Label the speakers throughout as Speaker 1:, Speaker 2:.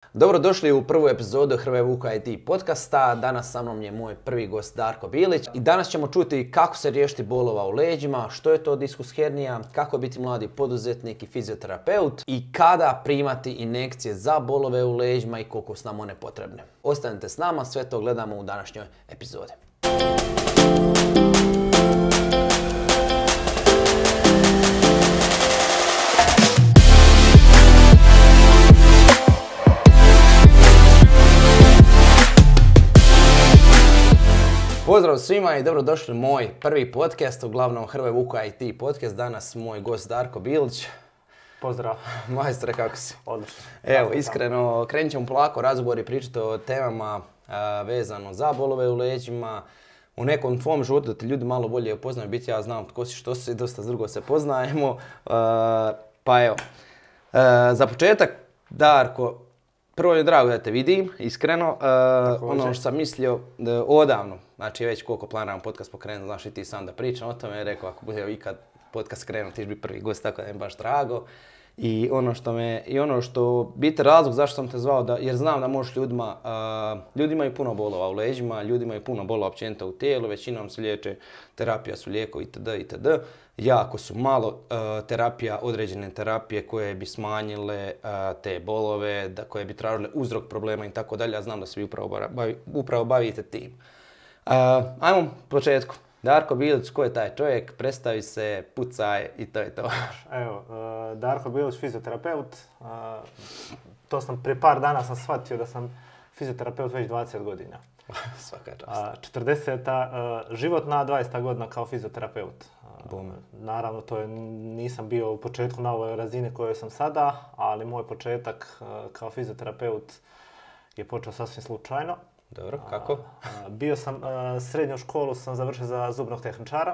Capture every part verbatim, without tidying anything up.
Speaker 1: Dobrodošli u prvu epizodu Hrvoje Vuka I T podcasta. Danas sa mnom je moj prvi gost Darko Bilić. I danas ćemo čuti kako se riješiti bolova u leđima, što je to diskus hernija, kako biti mladi poduzetnik i fizioterapeut i kada primati injekcije za bolove u leđima i koliko su nam one potrebne. Ostanite s nama, sve to gledamo u današnjoj epizodi. Pozdrav svima i dobrodošli u moj prvi podcast, uglavnom Hrvoje Vuka I T podcast. Danas moj gost Darko Bilić.
Speaker 2: Pozdrav.
Speaker 1: Majstre, kako si?
Speaker 2: Odlično.
Speaker 1: Evo, iskreno, krenut ćemo polako razgovor i pričati o temama a, vezano za bolove u leđima. U nekom tvom životu da ti ljudi malo bolje upoznaju, biti ja znam tko si, što si, dosta drugo se poznajemo. A, pa evo, a, za početak, Darko, prvo je drago da te vidim, iskreno. Uh, ono što sam mislio da odavno, znači već koliko planiram podcast pokrenuti, znaš i ti sam da pričam o tome, rekao ako bude ikad podcast krenuo, ti će biti prvi gost, tako da mi baš drago. I ono što me, i ono što biti razlog zašto sam te zvao, da, jer znam da možeš ljudima, uh, ljudi imaju puno bolova u leđima, ljudi imaju puno bolova općenito u tijelu, većinom se liječe, terapija su lijeko itd. itd. Jako su malo uh, terapija, određene terapije koje bi smanjile uh, te bolove, da, koje bi tražile uzrok problema i tako dalje. Ja znam da se vi upravo, bavi, upravo bavite tim. Uh, ajmo početku. Darko Bilić, ko je taj čovjek? Predstavi se, pucaj i to je to.
Speaker 2: Evo, uh, Darko Bilić, fizioterapeut. Uh, to sam prije par dana sam shvatio da sam fizioterapeut već dvadeset godina.
Speaker 1: Svaka čast.
Speaker 2: Uh, četrdeseta uh, životna, dvadeseta godina kao fizioterapeut. Uh, naravno, to je, nisam bio u početku na ovoj razini kojoj sam sada, ali moj početak uh, kao fizioterapeut je počeo sasvim slučajno.
Speaker 1: Dobro, kako?
Speaker 2: A, bio sam, a, srednju školu sam završio za zubnog tehničara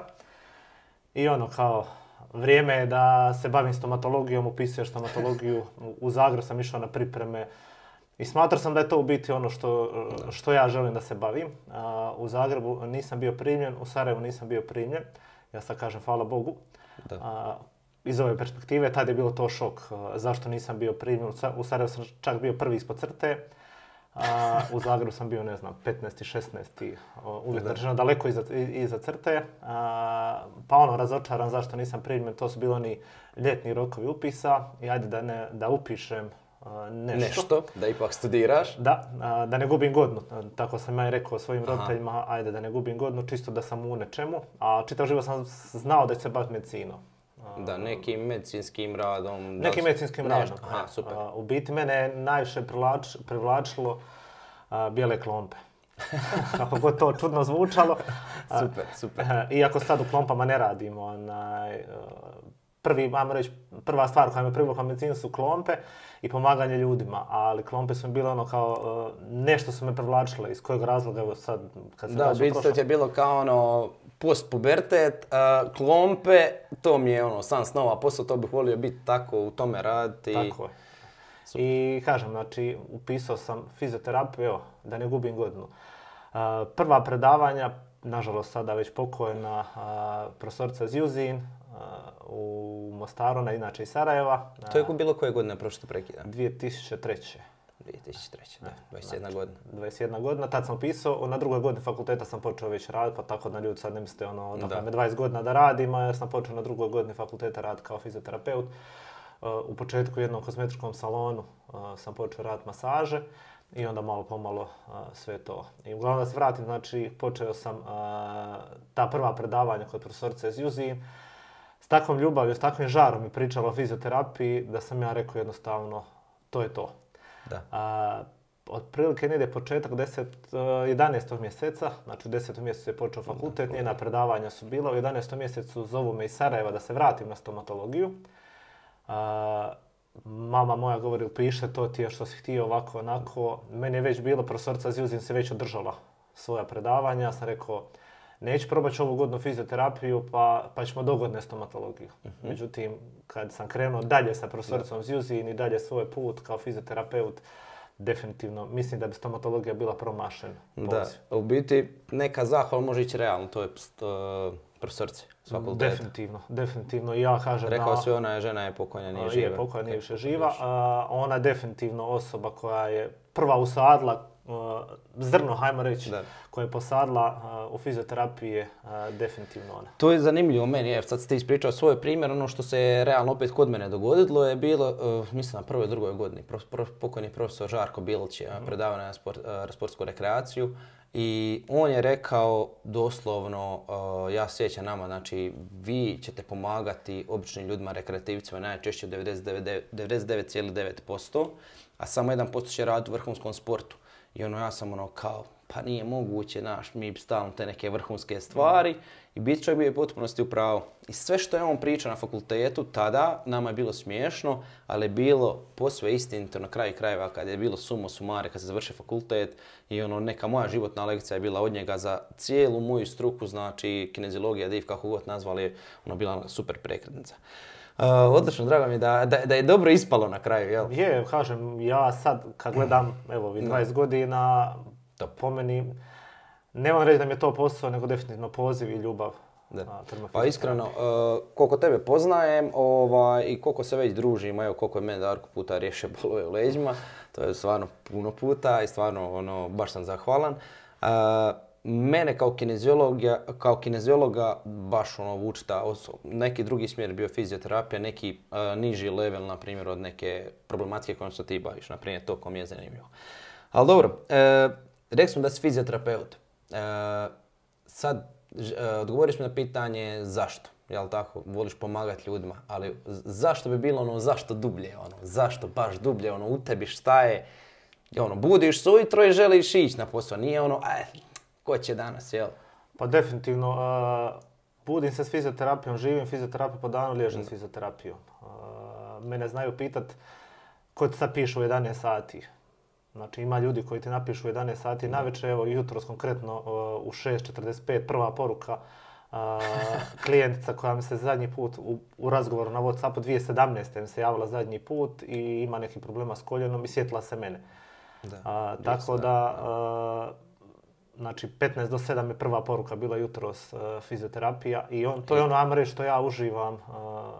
Speaker 2: i ono kao, vrijeme je da se bavim stomatologijom, upisao stomatologiju, u Zagreb sam išao na pripreme i smatrao sam da je to u biti ono što, što ja želim da se bavim. A, u Zagrebu nisam bio primljen, u Sarajevu nisam bio primljen, ja sad kažem hvala Bogu. Da. A, iz ove perspektive, tad je bilo to šok, a, zašto nisam bio primljen, u Sarajevu sam čak bio prvi ispod crte. A, u Zagrebu sam bio, ne znam, petnaesti, šesnaesti, uvijek rečeno daleko iza, iza crte. A, pa ono, razočaran zašto nisam primljen, to su bili oni ljetni rokovi upisa i ajde da, ne, da upišem a, nešto.
Speaker 1: Nešto, da ipak studiraš.
Speaker 2: Da, a, da ne gubim godinu, tako sam ja i rekao svojim Aha. roditeljima, ajde da ne gubim godinu, čisto da sam u nečemu. A čitav život sam znao da ću se baviti medicinom.
Speaker 1: Da, nekim medicinskim radom.
Speaker 2: Nekim medicinskim radom.
Speaker 1: Aha, super.
Speaker 2: A, u biti mene je najviše privlač, privlačilo a, bijele klompe. Kako god to čudno zvučalo. A,
Speaker 1: super, super.
Speaker 2: A, iako sad u klompama ne radimo. Onaj, prvi, ajmo reći, prva stvar koja me privukla medicinu su klompe i pomaganje ljudima. Ali klompe su mi bile ono kao, nešto su me privlačile. Iz kojeg razloga, evo sad, kad sam
Speaker 1: da, u biti to je bilo kao ono, post-pubertet, uh, klompe, to mi je ono, san snova posao, to bih volio biti tako, u tome raditi.
Speaker 2: Tako je. Super. I kažem, znači, upisao sam fizioterapiju, evo, da ne gubim godinu. Uh, prva predavanja, nažalost sada već pokojena, uh, profesorica Zjuzin uh, u Mostaru, na inače iz Sarajeva. Uh,
Speaker 1: to je bilo koje godine, prošlo prekida?
Speaker 2: dvije tisuće treće.
Speaker 1: dvije tisuće treće, da, dvadeset jedna godina.
Speaker 2: dvadeset jedna godina, tad sam upisao, na drugoj godini fakulteta sam počeo već raditi, pa tako da ljudi sad ne mislite ono, da me dvadeset godina da radim, jer sam počeo na drugoj godini fakulteta raditi kao fizioterapeut. Uh, u početku u jednom kozmetičkom salonu uh, sam počeo raditi masaže i onda malo pomalo uh, sve to. I uglavnom da se vratim, znači počeo sam uh, ta prva predavanja kod profesorice Zjuzin, s takvom ljubavlju, s takvim žarom mi pričala o fizioterapiji da sam ja rekao jednostavno, to je to.
Speaker 1: Da.
Speaker 2: A, otprilike negdje početak deset, jedanaestog mjeseca, znači u desetom mjesecu je počeo fakultet, njena predavanja su bila, u jedanaestom mjesecu zovu me iz Sarajeva da se vratim na stomatologiju. A, mama moja govori, upiše to ti je što si htio ovako, onako. Meni je već bilo, profesorica Zjuzin se već održala svoja predavanja, ja sam rekao, neću probati ovu godinu fizioterapiju, pa, pa ćemo dogodne stomatologiju. Uh-huh. Međutim, kad sam krenuo dalje sa profesoricom Zjuzin i dalje svoj put kao fizioterapeut, definitivno mislim da bi stomatologija bila promašen poziv.
Speaker 1: Da, u biti neka zahvala može ići realno, to je uh, profesorici. s fakulteta.
Speaker 2: Definitivno, definitivno. I ja kažem...
Speaker 1: Rekao
Speaker 2: da,
Speaker 1: si ona je žena je pokojna, nije živa.
Speaker 2: Je pokojna, nije više živa. A, ona je definitivno osoba koja je prva usadila uh, zrno, hajmo reći,
Speaker 1: da.
Speaker 2: koja je posadila uh, u fizioterapiji je uh, definitivno ona.
Speaker 1: To je zanimljivo meni, jer sad si ti ispričao svoj primjer, ono što se je realno opet kod mene dogodilo je bilo, uh, mislim na prvoj, drugoj godini, pro, pro, pokojni profesor Žarko Bilić je mm. predavao na sport, uh, sportsku rekreaciju i on je rekao doslovno, uh, ja sjećam nama, znači vi ćete pomagati običnim ljudima, rekreativcima, najčešće u devedeset devet zarez devet posto, a samo jedan posto će raditi u vrhunskom sportu. I ono, ja sam ono kao, pa nije moguće, naš, mi stalno te neke vrhunske stvari. I bit čovjek bio u potpunosti u pravu. I sve što je on pričao na fakultetu, tada nama je bilo smiješno, ali je bilo posve istinito na kraju krajeva kad je bilo sumo sumare, kad se završi fakultet. I ono, neka moja životna lekcija je bila od njega za cijelu moju struku, znači kineziologija, div, kako god nazvali, ono bila super prekretnica. Uh, odlično, drago mi je da, da, da je dobro ispalo na kraju, jel?
Speaker 2: Je, kažem, ja sad kad gledam, evo, vi dvadeset godina, to po meni, ne moram reći da mi je to posao, nego definitivno poziv i ljubav.
Speaker 1: Da. Pa iskreno, uh, koliko tebe poznajem ovaj, i koliko se već družimo, evo koliko je mene Darko puta riješio bolove u leđima, to je stvarno puno puta i stvarno ono, baš sam zahvalan. Uh, Mene kao kineziologa, kao kineziologa baš ono vuče ta osoba. Neki drugi smjer je bio fizioterapija, neki uh, niži level, na primjer, od neke problematike kojom se ti baviš. Na primjer, to kom je zanimljivo. Ali dobro, uh, rekli smo da si fizioterapeut. Uh, sad, uh, odgovoriš mi na pitanje zašto. Jel tako, voliš pomagati ljudima, ali zašto bi bilo ono, zašto dublje, ono, zašto baš dublje, ono, u tebi šta je, ono, budiš se ujutro i želiš ići na posao, nije ono, aj, ko će danas, jel?
Speaker 2: Pa definitivno, uh, budim se s fizioterapijom, živim fizioterapiju po danu, liježem s fizioterapijom. Uh, mene znaju pitat ko ti sad piše u jedanaest sati. Znači ima ljudi koji ti napišu u jedanaest sati navečer, evo jutros konkretno uh, u šest četrdeset pet prva poruka uh, klijentica koja mi se zadnji put u, u razgovoru na WhatsAppu dvije tisuće sedamnaeste mi se javila zadnji put i ima neki problema s koljenom i sjetila se mene. Da, uh, tako da, uh, znači petnaest do sedam je prva poruka bila jutros uh, fizioterapija i on, to je ono, ajmo reći, što ja uživam uh,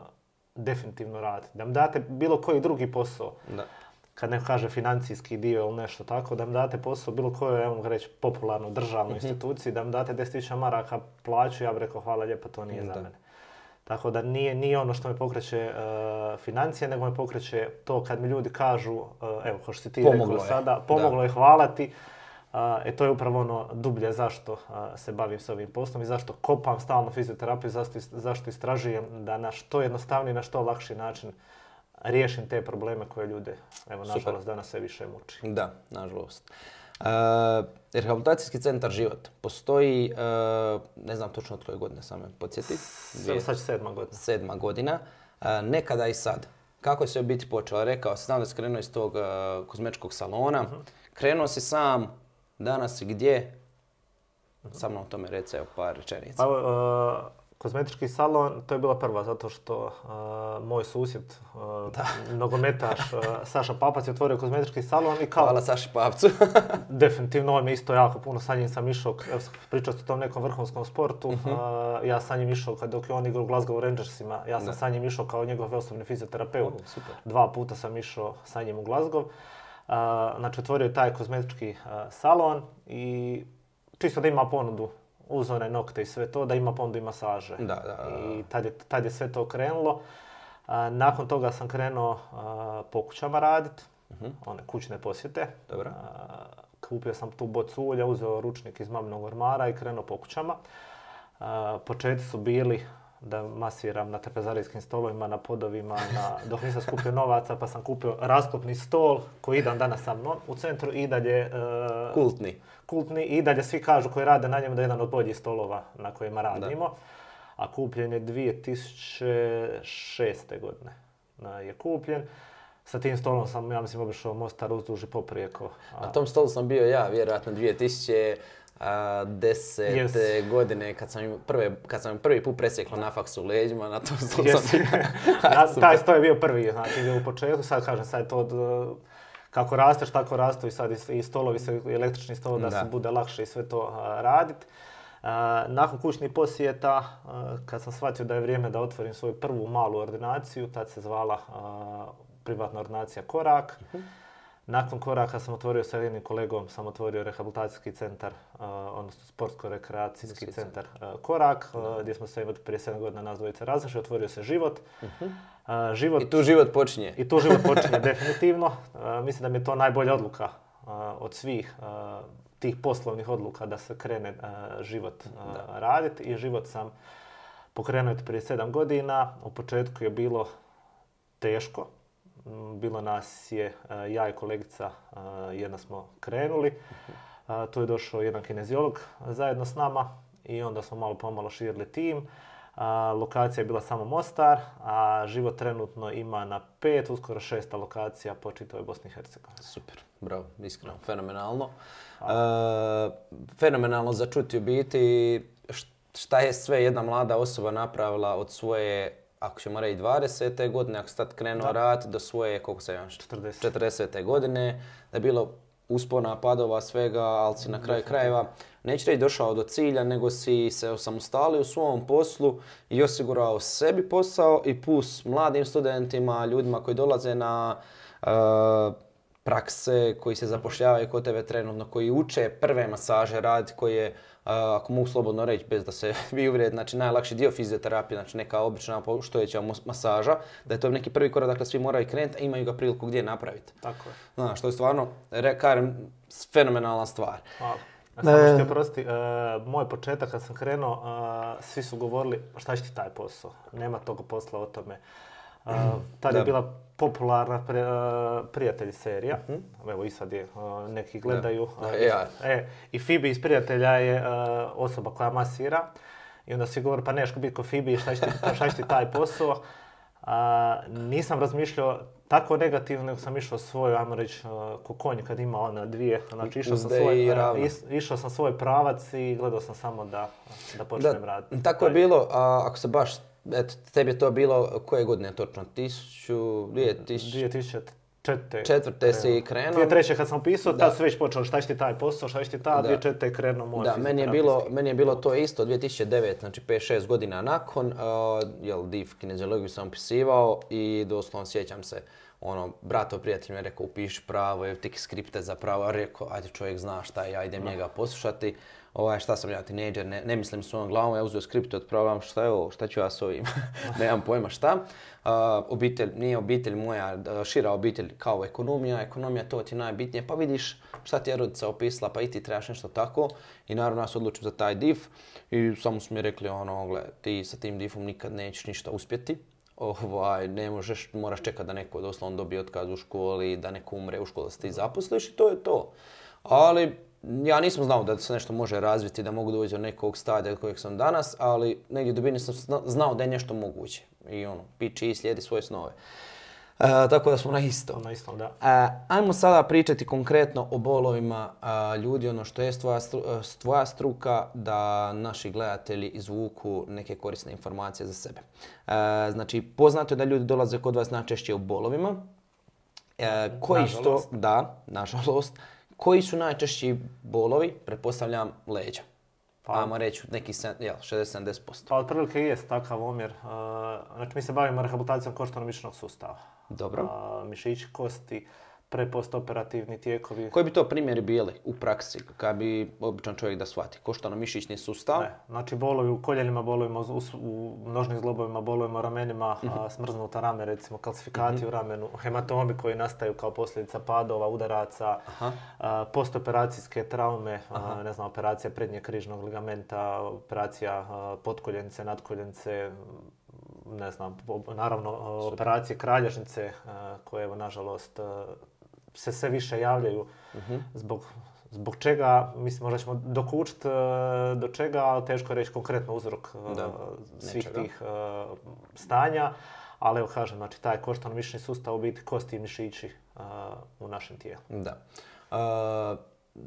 Speaker 2: definitivno raditi. Da mi date bilo koji drugi posao. Da. Kad neko kaže financijski dio ili nešto tako, da mi date posao bilo kojoj, evo ga reći, popularnoj državnoj mm-hmm. instituciji, da mi date deset tisuća maraka plaću, ja bih rekao hvala lijepo, to nije da. za mene. Tako da nije, nije ono što me pokreće uh, financije, nego me pokreće to kad mi ljudi kažu, uh, evo, kao što si ti
Speaker 1: pomoglo
Speaker 2: rekao
Speaker 1: je.
Speaker 2: sada, pomoglo je, hvala ti. Uh, e to je upravo ono dublje zašto uh, se bavim s ovim poslom i zašto kopam stalno fizioterapiju, zašto, zašto istražujem da na što jednostavniji, na što lakši način riješim te probleme koje ljude, evo, nažalost, Super. danas sve više muči.
Speaker 1: Da, nažalost. Uh, rehabilitacijski centar Život postoji, uh, ne znam točno od koje godine sam me podsjeti.
Speaker 2: Dvije, sad će sedma godina.
Speaker 1: Sedma godina. Uh, nekada i sad. Kako je sve biti počelo? Rekao sam, znam da si krenuo iz tog uh, kozmetičkog salona. Uh-huh. Krenuo si sam, danas si gdje? Uh-huh. Samo o tome reci, evo, par rečenica.
Speaker 2: Pa, uh, kozmetički salon, to je bila prva, zato što uh, moj susjed, uh, nogometaš uh, Saša Papac je otvorio kozmetički salon i kao...
Speaker 1: Hvala Saši Papcu.
Speaker 2: Definitivno, on me isto jako puno, sa njim sam išao, evo pričao ste o tom nekom vrhunskom sportu, uh-huh. uh, ja sa njim išao kad dok je on igrao u Glasgow Rangersima, ja sam da. sa njim išao kao njegov osobni fizioterapeut. Uh, super. Dva puta sam išao sa njim u Glasgow. Uh, znači, otvorio je taj kozmetički uh, salon i čisto da ima ponudu uz one nokte i sve to, da ima ponudu i masaže.
Speaker 1: Da, da, da.
Speaker 2: I tad je, tad je sve to krenulo. A, nakon toga sam krenuo a, po kućama raditi, uh-huh. one kućne posjete.
Speaker 1: Dobro.
Speaker 2: A, kupio sam tu bocu ulja, uzeo ručnik iz maminog ormara i krenuo po kućama. A, početci su bili da masiram na trpezarijskim stolovima, na podovima, na, dok nisam skupio novaca, pa sam kupio rasklopni stol koji idem danas sa mnom u centru i dalje... Uh,
Speaker 1: kultni.
Speaker 2: Kultni i dalje svi kažu koji rade na njemu da je jedan od boljih stolova na kojima radimo. Da. A kupljen je dvije tisuće šeste godine. Uh, je kupljen. Sa tim stolom sam, ja mislim, obišao Mostar uzduž i poprijeko.
Speaker 1: A... Na tom stolu sam bio ja, vjerojatno dvije tisuće desete yes. godine kad sam im prvi, kad sam im prvi put presjekao na faksu u leđima, na tom stolu yes. sam bio.
Speaker 2: Taj sto je bio prvi, znači u početku, sad kažem, sad je to od, kako rasteš, tako rastu i sad i stolovi, se, električni stol da, da se bude lakše i sve to raditi. Nakon kućnih posjeta, kad sam shvatio da je vrijeme da otvorim svoju prvu malu ordinaciju, tad se zvala privatna ordinacija Korak. Uh-huh. Nakon Koraka sam otvorio sa jednim kolegom, sam otvorio rehabilitacijski centar, odnosno sportsko-rekreacijski centar Korak, uh, gdje smo se imali prije sedam godina nas dvojice razišli, otvorio se Život.
Speaker 1: Uh-huh. život. I tu život počinje.
Speaker 2: I tu život počinje, definitivno. Uh, mislim da mi je to najbolja odluka uh, od svih uh, tih poslovnih odluka da se krene uh, život uh, raditi. I Život sam pokrenuo prije sedam godina. U početku je bilo teško. Bilo nas je, uh, ja i kolegica, uh, jedna smo krenuli. Uh, tu je došao jedan kineziolog zajedno s nama i onda smo malo pomalo širili tim. Uh, lokacija je bila samo Mostar, a Život trenutno ima na pet, uskoro šesta lokacija po čitavoj Bosni i Hercegovini.
Speaker 1: Super, bravo, iskreno, fenomenalno. Uh, fenomenalno za čuti u biti šta je sve jedna mlada osoba napravila od svoje, ako ćemo reći dvadesete godine, ako se tad krenuo rad, do svoje, koliko se imaš, četrdesete godine, da je bilo uspona, padova, svega, ali si na kraju krajeva, neće reći došao do cilja, nego si se osamostalio u svom poslu i osigurao sebi posao i plus mladim studentima, ljudima koji dolaze na uh, prakse, koji se zapošljavaju kod tebe trenutno, koji uče prve masaže raditi, koji je, uh, ako mogu slobodno reći, bez da se vi uvrijedi, znači najlakši dio fizioterapije, znači neka obična postojeća masaža, da je to neki prvi korak, dakle svi moraju krenuti, a imaju ga priliku gdje napraviti.
Speaker 2: Tako je.
Speaker 1: Znaš, to je stvarno, kažem, fenomenalna stvar.
Speaker 2: Hvala. A samo što ti oprosti, uh, moj početak kad sam krenuo, uh, svi su govorili šta će ti taj posao, nema toga posla o tome. Uh, tad je bila popularna pri, uh, Prijatelji serija, uh-huh. Evo i sad je, uh, neki gledaju.
Speaker 1: Da. Da, ja.
Speaker 2: E, I Fibi iz Prijatelja je uh, osoba koja masira i onda svi govore pa neško biti ko Fibi, šta će ti, šta će ti taj posao. Uh, nisam razmišljao tako negativno, nego sam išao svoj, ajmo reći, uh, ko konj kad ima ona dvije, znači išao sam, svoj, uh, is, išao sam svoj pravac i gledao sam samo da, da počnem
Speaker 1: da,
Speaker 2: raditi.
Speaker 1: Tako je bilo, a ako se baš, eto, tebi je to bilo, koje godine točno? Tisuću, dvije tisuće četvrte si krenuo.
Speaker 2: dvije treće kad sam upisao, tad su već počeli šta će ti taj posao, šta će ti ta, dvije četvrte je krenuo moj
Speaker 1: Da, meni je bilo, meni je bilo to isto, dvije tisuće devete, znači pet šest godina nakon, uh, jel, div kineziologiju sam upisivao i doslovno sjećam se, ono, bratov prijatelj mi je rekao upiši pravo, evo ti skripte za pravo, a rekao, ajde čovjek zna šta je, ja idem no. njega poslušati. Ovaj, šta sam ja, tinejdžer, ne, ne mislim svojom glavom, ja uzeo skripte, otpravam šta je ovo, šta ću ja s ovim, nemam pojma šta. Uh, obitelj, nije obitelj moja, šira obitelj kao ekonomija, ekonomija to ti je najbitnije, pa vidiš šta ti je rodica opisala, pa i ti trebaš nešto tako. I naravno ja se odlučim za taj div i samo su mi rekli ono, gle, ti sa tim difom nikad nećeš ništa uspjeti. Ovaj, ne možeš, moraš čekati da neko doslovno dobije otkaz u školi, da neko umre u školi, da se ti zaposliš i to je to. Ali ja nisam znao da se nešto može razviti, da mogu doći do nekog stadija kojeg sam danas, ali negdje u dubini sam znao da je nešto moguće. I ono, piči i slijedi svoje snove. E, tako da smo na isto.
Speaker 2: Na istom, da.
Speaker 1: E, ajmo sada pričati konkretno o bolovima e, ljudi, ono što je tvoja, stru, tvoja struka, da naši gledatelji izvuku neke korisne informacije za sebe. E, znači, poznato je da ljudi dolaze kod vas najčešće u bolovima. E, koji
Speaker 2: nažalost.
Speaker 1: Sto, da, nažalost. Koji su najčešći bolovi? Pretpostavljam leđa. Pa, ajmo reći neki šezdeset do sedamdeset posto.
Speaker 2: Pa otprilike jest takav omjer. Uh, znači mi se bavimo rehabilitacijom koštano-mišićnog sustava.
Speaker 1: Dobro.
Speaker 2: Uh, mišići, kosti, pre-postoperativni tijekovi.
Speaker 1: Koji bi to primjeri bili u praksi, kad bi običan čovjek da shvati? Koštano-mišićni sustav?
Speaker 2: Ne, znači bolovi u koljenima, bolovima u, u množnim zglobovima, bolovima u ramenima, mm-hmm. a, smrznuta rame, recimo kalcifikati mm-hmm. u ramenu, hematomi koji nastaju kao posljedica padova, udaraca, a, postoperacijske traume, a, ne znam, operacija prednjeg križnog ligamenta, operacija a, potkoljenice, nadkoljenice, ne znam, naravno operacije kralježnice koje, evo, nažalost, se sve više javljaju uh-huh. zbog, zbog čega, mislim, možda ćemo dokučiti do čega, ali teško je reći konkretno uzrok da, svih nečega. tih uh, stanja. Ali evo kažem, znači taj koštano-mišićni sustav u biti kosti i mišići uh, u našem tijelu.
Speaker 1: Da. Uh...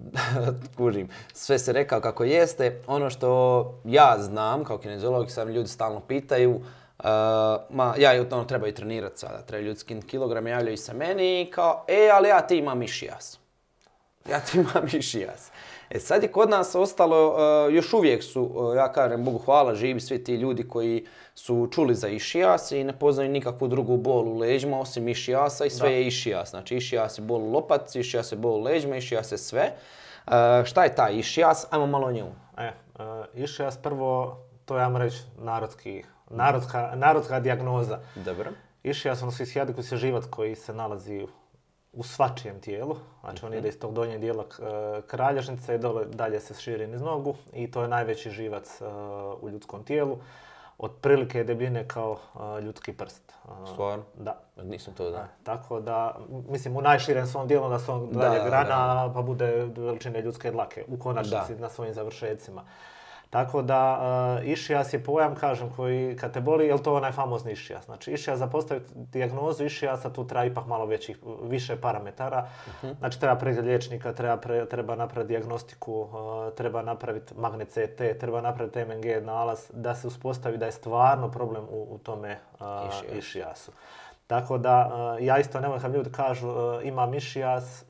Speaker 1: Kužim. Sve se rekao kako jeste. Ono što ja znam, kao kineziolog, sad ljudi stalno pitaju, uh, ma, ja ono, trebaju trenirati sada, trebaju ljudi skinuti kilograme, javljaju se meni i kao, e, ali ja ti imam mišijas. ja ti imam išijas. E sad je kod nas ostalo, uh, još uvijek su, uh, ja kažem Bogu hvala, živi svi ti ljudi koji su čuli za išijas i ne poznaju nikakvu drugu bol u leđima osim išijasa i sve da. je išijas. Znači išijas je bol u lopatici, išijas je bol u leđima, išijas je sve. Uh, šta je taj išijas? Ajmo malo o njemu.
Speaker 2: E, uh, išijas prvo, to je, ajmo reći, narodski, narodska, narodska dijagnoza.
Speaker 1: Dobro.
Speaker 2: Išijas, ono hijaticus je živac koji se nalazi u svačijem tijelu, znači mm-hmm. on ide iz tog donjeg dijela kralježnice i dole, dalje se širi niz nogu i to je najveći živac uh, u ljudskom tijelu. Otprilike je debljine kao uh, ljudski prst. Uh,
Speaker 1: Stvarno?
Speaker 2: Da.
Speaker 1: Nisam to da.
Speaker 2: Tako da, mislim, u najširem svom dijelu da se on dalje grana, da. pa bude veličine ljudske dlake, u konačnici da. na svojim završecima. Tako da, uh, išijas je pojam, kažem, koji kad te boli, je to onaj famozni išijas? Znači, išijas, za postaviti dijagnozu išijasa, tu treba ipak malo većih, više parametara. Uh-huh. Znači, treba pregled liječnika, treba, pre, treba napraviti dijagnostiku, uh, treba napraviti magnet C T, treba napraviti M N G nalaz, da se uspostavi da je stvarno problem u, u tome uh, išijas. išijasu. Tako da, uh, ja isto nemoj kad ljudi kažu uh, imam išijas,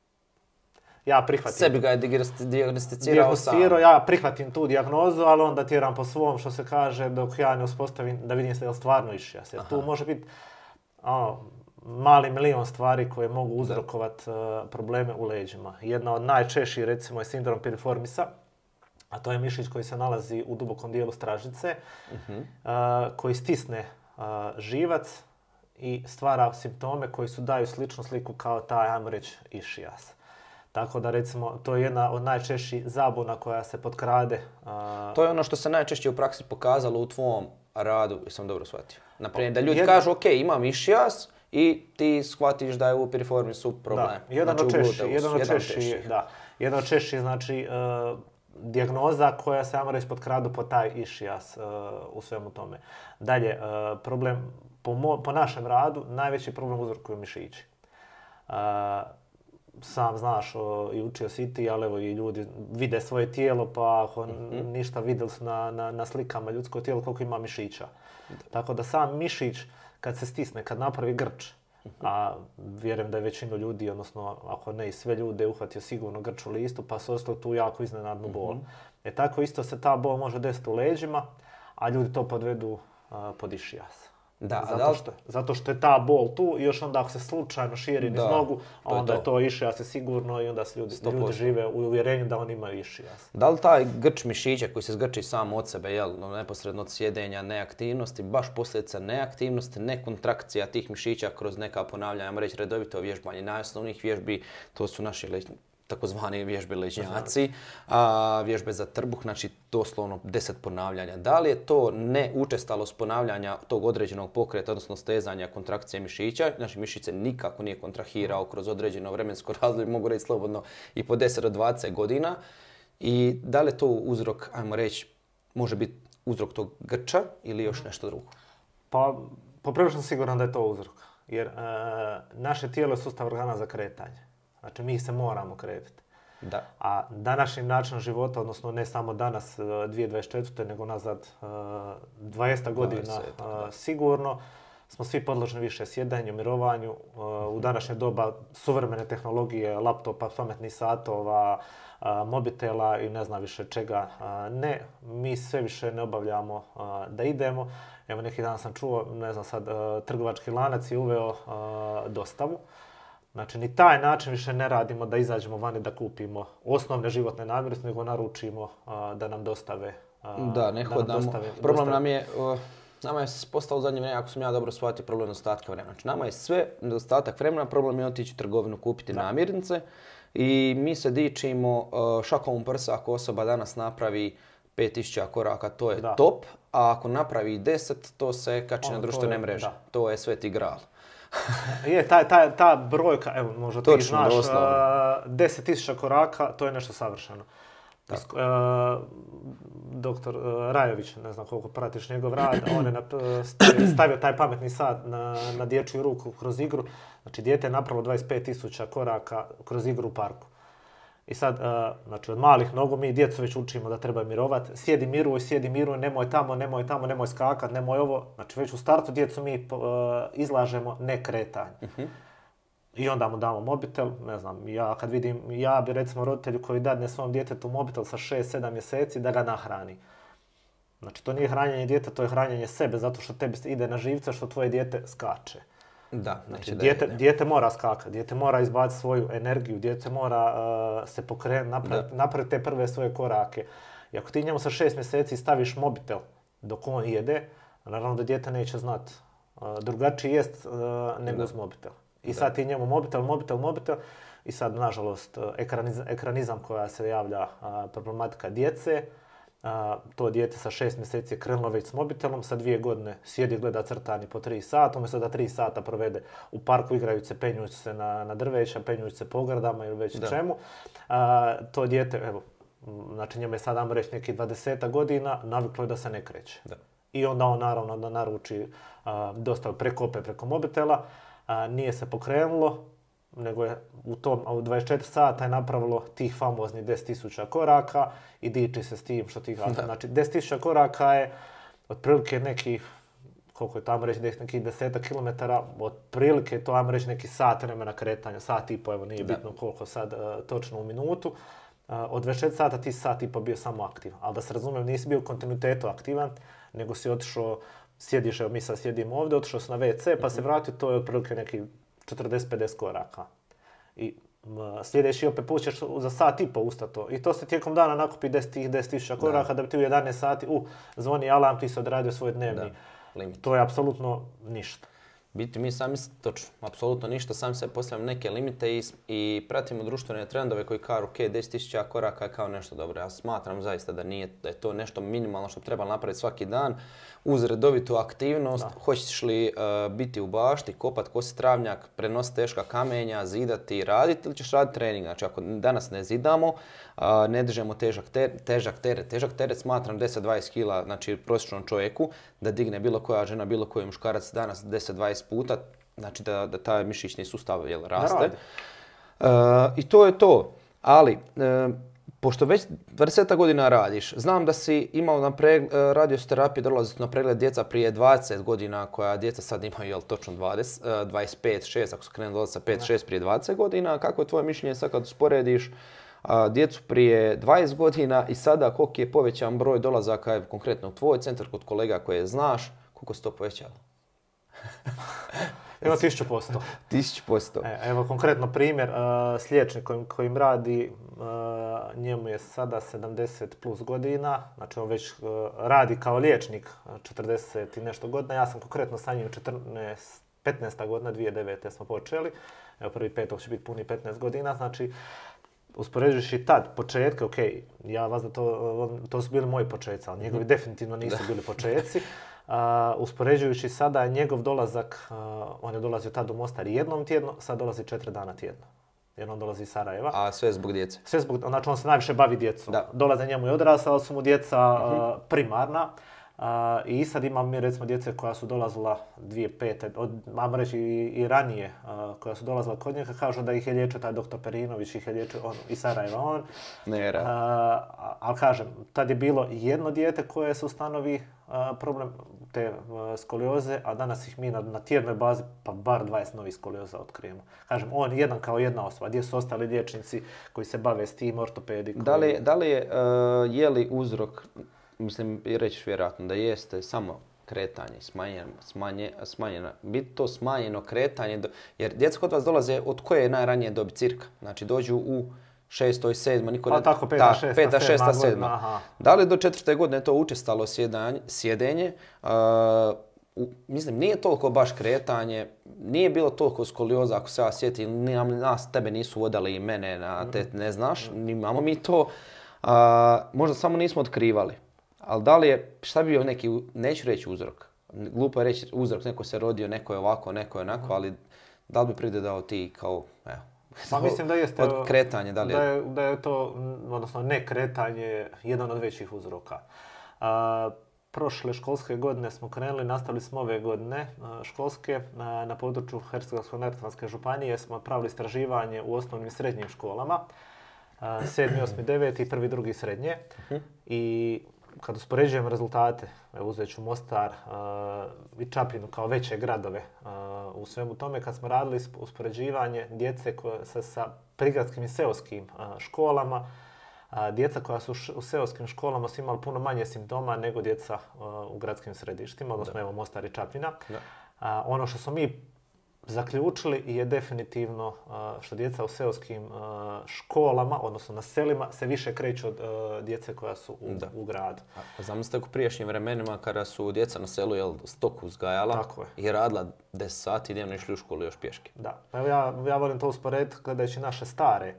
Speaker 2: ja prihvatim.
Speaker 1: Sebi ga je dijagnosticirao sam.
Speaker 2: Ja prihvatim tu dijagnozu, ali onda tjeram po svom, što se kaže, dok ja ne uspostavim da vidim se je li stvarno išijas. Jer tu može biti ono, mali milion stvari koje mogu uzrokovati uh, probleme u leđima. Jedna od najčešćih, recimo, je sindrom piriformisa, a to je mišić koji se nalazi u dubokom dijelu stražnice, uh-huh. uh, koji stisne uh, živac i stvara simptome koji su daju sličnu sliku kao taj, ajmo reći, išijas. Tako da, recimo, to je jedna od najčešćih zabuna koja se potkrade. Uh,
Speaker 1: to je ono što se najčešće u praksi pokazalo u tvom radu, jesam dobro shvatio. Naprimjer, da ljudi jedna... kažu, ok, imam išijas i ti shvatiš da je u piriformisu problem.
Speaker 2: Da, jedan znači, od češćih, jedan od češćih, da. Jedan od češćih, znači, uh, dijagnoza koja se, ajmo reći, potkradu po taj išijas uh, u svemu tome. Dalje, uh, problem, po, mo, po našem radu, najveći problem uzrokuju mišići. Uh, Sam znaš o, i učio si ti, ali evo i ljudi vide svoje tijelo, pa ako mm-hmm. ništa vidjeli su na, na, na slikama ljudsko tijelo koliko ima mišića. Da. Tako da sam mišić kad se stisne, kad napravi grč, mm-hmm. a vjerujem da je većinu ljudi, odnosno ako ne i sve ljude, uhvatio sigurno grč u listu, pa su ostali tu jako iznenadnu bol. Mm-hmm. E tako isto se ta bol može desiti u leđima, a ljudi to podvedu uh, pod išijas.
Speaker 1: Da,
Speaker 2: zato, što, zato što je ta bol tu i još onda ako se slučajno širi niz nogu, a onda je to, to išijas je sigurno i onda se ljudi, ljudi žive u uvjerenju da oni imaju išijas.
Speaker 1: Da li taj grč mišića koji se zgrči sam od sebe, jel, neposredno od sjedenja, neaktivnosti, baš posljedica neaktivnosti, nekontrakcija tih mišića kroz neka ponavljanja, ajmo reći redovito vježbanje najosnovnijih vježbi, to su naši leđni, takozvani vježbe ležnjaci, a vježbe za trbuh, znači doslovno deset ponavljanja. Da li je to neučestalost ponavljanja tog određenog pokreta, odnosno stezanja kontrakcije mišića, znači mišice nikako nije kontrahirao kroz određeno vremensko razdoblje, mogu reći slobodno i po deset do dvadeset godina, i da li je to uzrok, ajmo reći, može biti uzrok tog grča ili još nešto drugo?
Speaker 2: Pa, poprilično sam siguran da je to uzrok, jer e, naše tijelo je sustav organa za kretanje. Znači, mi se moramo kretati.
Speaker 1: Da.
Speaker 2: A današnjim načinom života, odnosno ne samo danas, dvije tisuće dvadeset četvrte nego nazad dvadeset godina dvadeset, uh, sigurno, smo svi podložni više sjedanju, mirovanju. Uh, u današnje doba suvremene tehnologije, laptopa, pametnih satova, uh, mobitela i ne znam više čega. Uh, ne, mi sve više ne obavljamo uh, da idemo. Evo, neki dan sam čuo, ne znam sad, uh, trgovački lanac je uveo uh, dostavu. Znači, ni taj način više ne radimo da izađemo vani da kupimo osnovne životne namirnice, nego naručimo a, da nam dostave. A,
Speaker 1: da, ne hodamo. Dostave, problem dostave. nam je, uh, nama je postao u zadnje vrijeme, ako sam ja dobro shvatio, problem nedostatka vremena. Znači, nama je sve nedostatak vremena, problem je otići u trgovinu kupiti da. namirnice i mi se dičimo uh, šakom prsa ako osoba danas napravi pet tisuća koraka, to je da. top, a ako napravi deset, to se kači na društvene mreže. Da. To je sveti gral.
Speaker 2: je, ta, ta, ta brojka, evo, možda ti znaš, uh, deset tisuća koraka, to je nešto savršeno. Uh, doktor uh, Rajović, ne znam koliko pratiš njegov rad, on je stavio taj pametni sat na, na dječju ruku kroz igru. Znači, dijete je napravilo dvadeset pet tisuća koraka kroz igru u parku. I sad, uh, znači, od malih nogu mi djecu već učimo da treba mirovati. Sjedi miruj, sjedi miruj, nemoj tamo, nemoj tamo, nemoj skakat, nemoj ovo. Znači, već u startu djecu mi uh, izlažemo nekretanju. Uh-huh. I onda mu damo mobitel, ne znam, ja kad vidim, ja bi recimo roditelju koji dadne svom djetetu mobitel sa šest sedam mjeseci da ga nahrani. Znači to nije hranjenje djeteta, to je hranjenje sebe, zato što tebi ide na živce što tvoje dijete skače.
Speaker 1: Da,
Speaker 2: znači dijete, dijete mora skakati, dijete mora izbaciti svoju energiju, dijete mora uh, se pokrenuti, napraviti napravi te prve svoje korake. I ako ti njemu sa šest mjeseci staviš mobitel dok on jede, naravno da dijete neće znati. Uh, drugačiji jest uh, nego uz mobitel. I sad ti njemu mobitel, mobitel, mobitel i sad nažalost ekranizam, ekranizam koja se javlja uh, problematika djece. Uh, to dijete sa šest mjeseci je krenulo već s mobitelom, sa dvije godine sjedi gleda crtani po tri sata, umjesto da tri sata provede u parku igrajući se, penjući se na, na drveća, penjući se po ogradama ili već da. čemu. Uh, to dijete, evo, znači njemu je sad damo reći nekih dvadeset godina, naviklo je da se ne kreće. Da. I onda on naravno da naruči uh, dosta prekope preko mobitela, uh, nije se pokrenulo, nego je u tom u dvadeset četiri sata je napravilo tih famoznih deset tisuća koraka i diči se s tim što ti kaže. Znači deset tisuća koraka je otprilike nekih, koliko je to, ajmo reći, nekih desetak kilometara, otprilike to, ajmo reći, neki sat vremena kretanja, sat i po, evo nije bitno koliko sad uh, točno u minutu. Uh, od dvadeset četiri sata ti sat i po bio samo aktivan. Ali da se razumijem, nisi bio u kontinuitetu aktivan, nego si otišao, sjediš, evo mi sad sjedimo ovdje, otišao si na ve ce pa se vratio, to je otprilike neki četrdeset pedeset koraka. I m, sljedeći opet put ćeš za sat i po ustato. I to se tijekom dana nakupi deset tisuća koraka da bi ti u jedanaest sati, u, zvoni alarm, ti se odradio svoj dnevni. To je apsolutno ništa.
Speaker 1: Biti mi sami, točno, apsolutno ništa, sami se postavljamo neke limite i, i pratimo društvene trendove koji kažu ok, deset tisuća koraka je kao nešto dobro. Ja smatram zaista da nije, da je to nešto minimalno što bi trebalo napraviti svaki dan uz redovitu aktivnost. Da. Hoćeš li uh, biti u bašti, kopat, kosi travnjak, prenositi teška kamenja, zidati, raditi ili ćeš raditi trening. Znači ako danas ne zidamo, uh, ne držemo težak, ter, težak teret. Težak teret smatram deset do dvadeset kila, znači prosječnom čovjeku, da digne bilo koja žena, bilo koji muškarac danas deset do dvadeset puta, znači da, da taj mišićni sustav jel, raste. Uh, I to je to. Ali, uh, pošto već dvadeset godina radiš, znam da si imao na pregled, uh, radio si terapiju, dolazi na pregled djeca prije dvadeset godina, koja djeca sad imaju jel, točno dvadeset, uh, dvadeset pet, šest, ako su krenuli dolaziti sa pet šest prije dvadeset godina. Kako je tvoje mišljenje sad kad usporediš uh, djecu prije dvadeset godina i sada koliko je povećan broj dolazaka, je konkretno u tvoj centar kod kolega koje znaš, koliko se to povećalo?
Speaker 2: Evo tisuću posto.
Speaker 1: Tisuću posto.
Speaker 2: Evo konkretno primjer, uh, s liječnik kojim, kojim radi, uh, njemu je sada sedamdeset plus godina, znači on već uh, radi kao liječnik četrdeset i nešto godina, ja sam konkretno sa njim četrnaest, petnaesta godina, dvije tisuće devete smo počeli, evo prvi petog će biti puni petnaest godina, znači uspoređujući tad početke, ok, ja vas da to, to su bili moji početci, ali njegovi definitivno nisu bili početci. Uh, uspoređujući sada njegov dolazak, uh, on je dolazio tad u Mostar jednom tjedno, sad dolazi četiri dana tjedno. Jer on dolazi iz Sarajeva.
Speaker 1: A sve zbog djece?
Speaker 2: Sve zbog, znači on se najviše bavi djecom. Da. Dolaze njemu i odrasla, ali su mu djeca uh-huh. uh, primarna. Uh, I sad imam mi recimo djece koja su dolazila dvije tisuće pete, od, mam reći i, i ranije, uh, koja su dolazila kod njega, kažu da ih je liječio taj doktor Perinović, ih je liječio on, iz Sarajeva on.
Speaker 1: Ne, uh,
Speaker 2: ali kažem, tad je bilo jedno dijete koje se ustanovi uh, problem te uh, skolioze, a danas ih mi na, na tjednoj bazi pa bar dvadeset novih skolioza otkrijemo. Kažem, on jedan kao jedna osoba, gdje su ostali liječnici koji se bave s tim, ortopedi. Koji...
Speaker 1: Da li, da li je, uh, je li uzrok, mislim, rećiš vjerojatno da jeste samo kretanje, smanjeno, smanje, smanjeno, biti to smanjeno kretanje, do, jer djeca kod vas dolaze od koje je najranije dobi cirka, znači dođu u šestoj, sedmoj, niko
Speaker 2: ne... tako, peta, šesta,
Speaker 1: peta, šesta,
Speaker 2: sedma.
Speaker 1: sedma. Da li do četvrte godine to učestalo sjedanje, sjedenje? Uh, u, mislim, nije toliko baš kretanje, nije bilo toliko skolioza, ako se ja sjetim, nas tebe nisu vodali i mene, na te ne znaš, imamo mi to. Uh, možda samo nismo otkrivali. Ali da li je, šta bi bio neki, neću reći uzrok, glupo je reći uzrok, neko se rodio, neko je ovako, neko je onako, ali da li bi pridodao ti kao, evo,
Speaker 2: pa mislim da jeste,
Speaker 1: od kretanje, da li je...
Speaker 2: Da je, da je to, odnosno ne kretanje, jedan od većih uzroka. A, prošle školske godine smo krenuli, nastavili smo ove godine a, školske, a, na području Hercegovsko-neretvanske županije smo pravili istraživanje u osnovnim i srednjim školama, a, sedmi, osmi, deveti, prvi, drugi, srednje. Uh-huh. I kad uspoređujem rezultate, evo uzet ću Mostar uh, i Čapinu kao veće gradove uh, u svemu tome, kad smo radili uspoređivanje djece koje, sa, sa prigradskim i seoskim uh, školama, uh, djeca koja su š, u seoskim školama su imali puno manje simptoma nego djeca uh, u gradskim središtima, odnosno evo Mostar i Čapina. Uh, ono što smo mi zaključili je definitivno što djeca u seoskim školama, odnosno na selima, se više kreću od djece koja su u, u gradu.
Speaker 1: A zamislite u prijašnjim vremenima kada su djeca na selu jel, stoku uzgajala i radila deset sati i dnevno išli u školu još pješke.
Speaker 2: Da, pa evo ja, ja volim to usporediti gledajući naše stare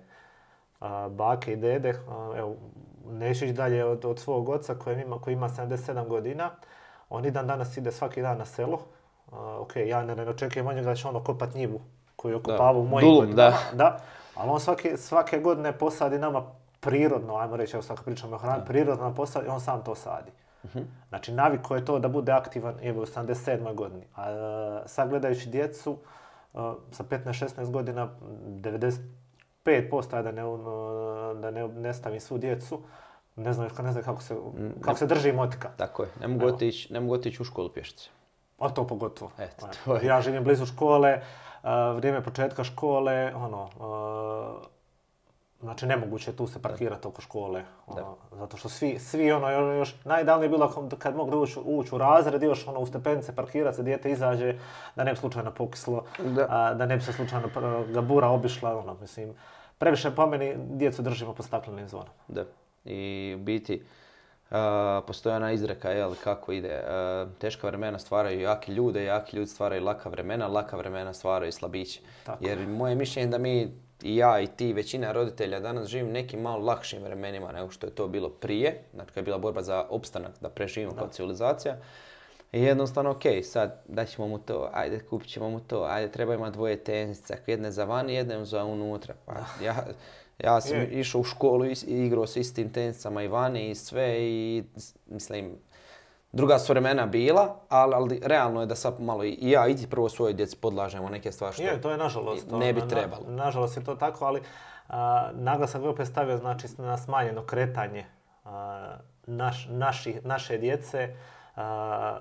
Speaker 2: a, bake i dede. A, evo, neću ići dalje od, od svog oca koji ima, koji ima sedamdeset sedam godina. On i dan danas ide svaki dan na selo. Uh, ok, ja ne, ne očekujem od njega da će ono kopat njivu koju je okopavao u mojim godinama. Da. da. Ali on svake, svake godine posadi nama prirodno, ajmo reći, evo sad pričamo o hrani, prirodno nam posadi, on sam to sadi. Uh-huh. Znači, naviko je to da bude aktivan evo, u sedamdeset sedmoj godini. A uh, sad gledajući djecu, uh, sa petnaest šesnaest godina, devedeset pet posto da ne, uh, da ne, ne stavim svu djecu, ne znam, ne znam kako se, kako se drži motika.
Speaker 1: Tako je, ne mogu otići, ne mogu otići u školu pješice.
Speaker 2: A to pogotovo.
Speaker 1: Eto, to je.
Speaker 2: Ja živim blizu škole, uh, vrijeme početka škole, ono, uh, znači nemoguće tu se parkirati oko škole, ono, zato što svi, svi ono, još, najidealnije je bilo kad mogu ući uć u razred, još ono, u stepenice parkirati se, dijete izađe, da ne bi slučajno pokislo, da, uh, da ne bi se slučajno ga bura obišla, ono, mislim, previše po meni djecu držimo po staklenim zvonama.
Speaker 1: Da, i u biti, Uh, postoji ona izreka, jel, kako ide, uh, teška vremena stvaraju jaki ljude, jaki ljudi stvaraju laka vremena, laka vremena stvaraju slabiće. Tako. Jer moje mišljenje je da mi, i ja i ti, većina roditelja danas živim nekim malo lakšim vremenima nego što je to bilo prije, znači kad je bila borba za opstanak, da preživimo kao civilizacija. I jednostavno, ok, sad daćemo mu to, ajde kupit ćemo mu to, ajde treba imati dvoje tenisice, jedne za van, jedne za unutra. Pa, ja, Ja sam je. išao u školu i igrao s istim tenisama i vani i sve i mislim, druga su vremena bila, ali, ali realno je da sad malo i ja i ti prvo svojoj djeci podlažemo neke stvari što
Speaker 2: je, to je nažalost,
Speaker 1: ne bi trebalo.
Speaker 2: Na, nažalost je to tako, ali a, naglasak bi opet stavio znači, na smanjeno kretanje a, naš, naši, naše djece, a,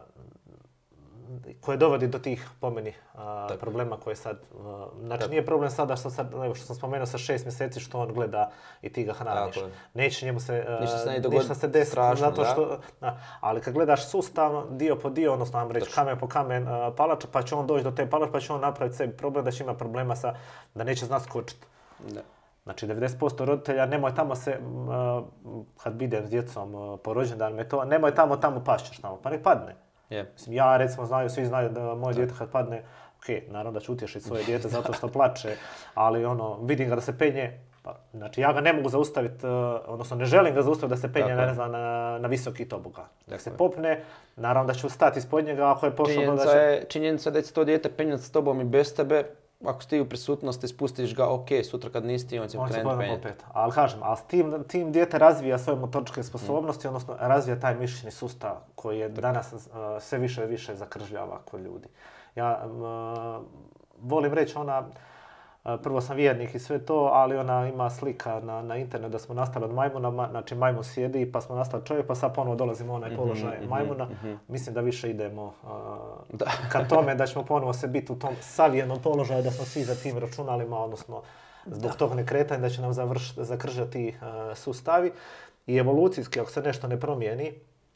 Speaker 2: koje dovodi do tih, po meni, uh, problema koje sad... Uh, znači, tak. Nije problem sada što, sad, evo, što sam spomenuo sa šest mjeseci što on gleda i ti ga hraniš. Neće njemu se, uh, ništa se, ništa se desiti zato što... Da. Ali kad gledaš sustavno, dio po dio, odnosno, vam reći, kamen po kamen uh, palača, pa će on doći do te palače, pa će on napraviti sebi problem da će ima problema sa... da neće znat skočiti. Da. Znači, devedeset posto roditelja, nemoj tamo se, uh, kad idem s djecom uh, po rođendan, nemoj tamo, tamo pašćeš tamo, pa nek padne. Yeah. Mislim, ja recimo znaju, svi znaju da moje dijete kad padne, ok, naravno da ću utješiti svoje dijete zato što plače, ali ono, vidim ga da se penje, pa, znači ja ga ne mogu zaustaviti, uh, odnosno ne želim ga zaustaviti da se penje na, ne znam, na, na visoki tobogan. Da se popne, naravno da ću stati ispod njega ako je pošao da će...
Speaker 1: Je, činjenica da će to dijete penjati s tobom i bez tebe, ako si ti u prisutnosti, spustiš ga, ok, sutra kad nisi ti, on će krenuti penjati.
Speaker 2: Ali kažem, ali s tim, tim dijete razvija svoje motoričke sposobnosti, mm. odnosno razvija taj mišićni sustav koji je danas uh, sve više i više zakržljava kod ljudi. Ja uh, volim reći, ona, uh, prvo sam vjernik i sve to, ali ona ima slika na, na internetu da smo nastali od majmuna, znači majmun sjedi pa smo nastali čovjek, pa sad ponovo dolazimo u onaj položaj mm-hmm, majmuna. Mm-hmm. Mislim da više idemo uh, ka tome da ćemo ponovo se biti u tom savijenom položaju, da smo svi za tim računalima, odnosno zbog tog nekretanja da će nam završiti, zakržati uh, sustavi. I evolucijski, ako se nešto ne promijeni,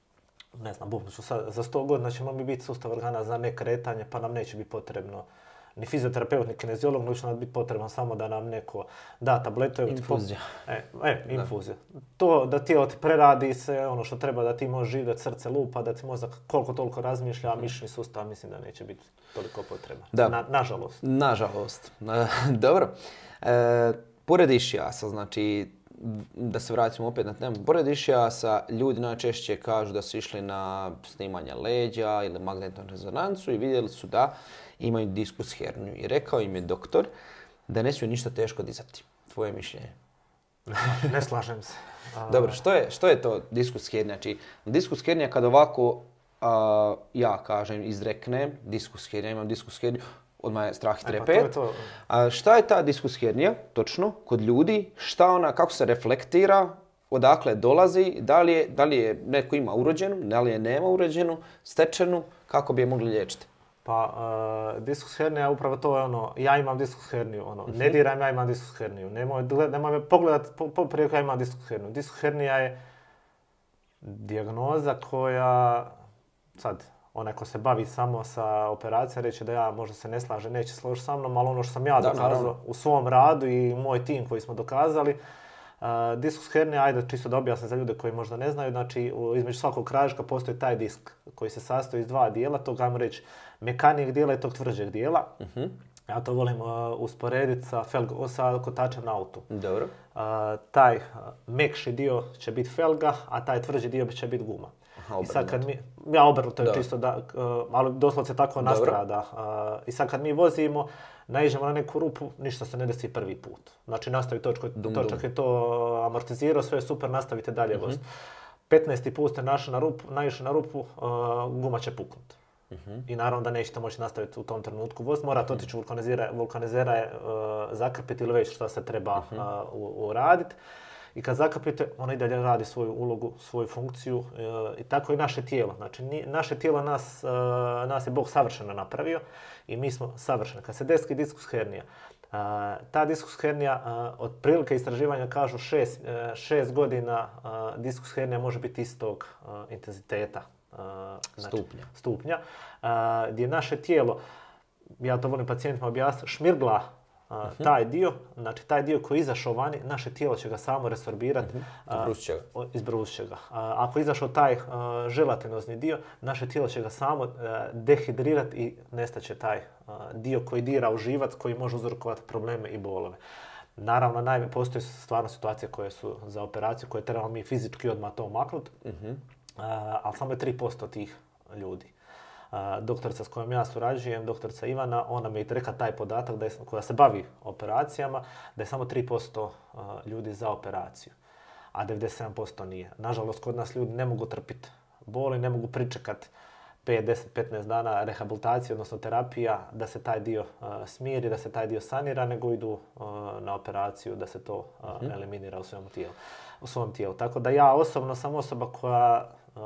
Speaker 2: ne znam, buknuću za sto godina ćemo mi biti sustav organa za nekretanje, pa nam neće biti potrebno ni fizioterapeut, ni kineziolog, nego će nam biti potrebno samo da nam neko da tabletu.
Speaker 1: Infuzija.
Speaker 2: E, e infuzija. To da tijelo ti preradi se, ono što treba da ti možeš živjeti, srce lupa, da ti mozak koliko toliko razmišlja, a mišićni sustav mislim da neće biti toliko potreban.
Speaker 1: Da.
Speaker 2: Na, nažalost.
Speaker 1: Nažalost. Dobro. E, pored išijasa, znači, da se vratimo opet na temu, pored išijasa ljudi najčešće kažu da su išli na snimanje leđa ili magnetnu rezonancu i vidjeli su da imaju diskus herniju. I rekao im je doktor da ne smiju ništa teško dizati. Tvoje mišljenje?
Speaker 2: Ne slažem se.
Speaker 1: Dobro, što je, što je to diskus hernija? Znači, diskus hernija kad ovako a, ja kažem, izreknem diskus hernija, imam diskus herniju, odmah je strah i trepet. Pa to je to. A šta je ta diskus hernija, točno, kod ljudi? Šta ona, kako se reflektira? odakle dolazi, da li je, da li je neko ima urođenu, da li je nema urođenu, stečenu, kako bi je mogli liječiti?
Speaker 2: Pa, uh, diskus hernija, upravo to je ono, ja imam diskus herniju, ono, uh-huh. ne diram, ja imam diskus herniju. Nemoj, nemoj me pogledat po, po prije ja imam diskus herniju. Diskus hernija je dijagnoza koja, sad, onaj ko se bavi samo sa operacijom, reći da ja možda se ne slaže, neće složiti sa mnom, ali ono što sam ja da, dokazao u svom radu i moj tim koji smo dokazali, uh, diskus hernija, ajde čisto da objasnim za ljude koji možda ne znaju, znači u, između svakog krajiška postoji taj disk koji se sastoji iz dva dijela, tog ajmo reći mekanijeg dijela i tog tvrđeg dijela. Uh-huh. Ja to volim uh, usporediti sa, felg- sa kotačem na autu.
Speaker 1: Dobro.
Speaker 2: Uh, taj uh, mekši dio će biti felga, a taj tvrđi dio će biti guma.
Speaker 1: Aha,
Speaker 2: I sad kad mi, ja obrnuto je čisto da, uh, ali doslovce tako
Speaker 1: Dobro.
Speaker 2: nastrada. Uh, I sad kad mi vozimo, naiđemo na neku rupu, ništa se ne desi prvi put. Znači nastavi točko, dum, točak dum. je to amortizirao, sve je super, nastavite dalje uh-huh. voziti. petnaesti put ste našli na rupu, naišli na rupu, uh, guma će puknuti. Uh-huh. I naravno da nećete moći nastaviti u tom trenutku voz, morate otići u vulkanizera, vulkanizera je uh, zakrpiti ili već što se treba uh-huh. uh, uraditi. I kad zakrpite, ono i dalje radi svoju ulogu, svoju funkciju uh, i tako i naše tijelo. Znači, ni, naše tijelo nas, uh, nas je Bog savršeno napravio i mi smo savršeni. Kad se desi diskus hernija, uh, ta diskus hernija, uh, otprilike istraživanja kažu šest, uh, šest godina uh, diskus hernija može biti istog uh, intenziteta. Uh, znači,
Speaker 1: stupnja.
Speaker 2: stupnja uh, gdje naše tijelo, ja to volim pacijentima objasniti, šmirgla uh, uh-huh. taj dio, znači taj dio koji je izašao vani, naše tijelo će ga samo resorbirati,
Speaker 1: uh-huh.
Speaker 2: uh, izbrusit će ga. Uh, ako je izašao taj uh, želatinozni dio, naše tijelo će ga samo uh, dehidrirati i nestaće taj uh, dio koji dira u živac, koji može uzrokovati probleme i bolove. Naravno, najme, postoje stvarno situacije koje su za operaciju, koje trebamo mi fizički odmah to maknuti. Uh-huh. Uh, ali samo je tri posto tih ljudi. Uh, doktorica s kojom ja surađujem, doktorica Ivana, ona mi je rekla taj podatak da je, koja se bavi operacijama, da je samo tri posto uh, ljudi za operaciju, a devedeset sedam posto nije. Nažalost, kod nas ljudi ne mogu trpiti boli, ne mogu pričekati pet, deset, petnaest dana rehabilitacije, odnosno terapija, da se taj dio uh, smiri, da se taj dio sanira, nego idu uh, na operaciju da se to uh, uh-huh. eliminira u svom tijelu. U svom tijelu. Tako da ja osobno sam osoba koja uh,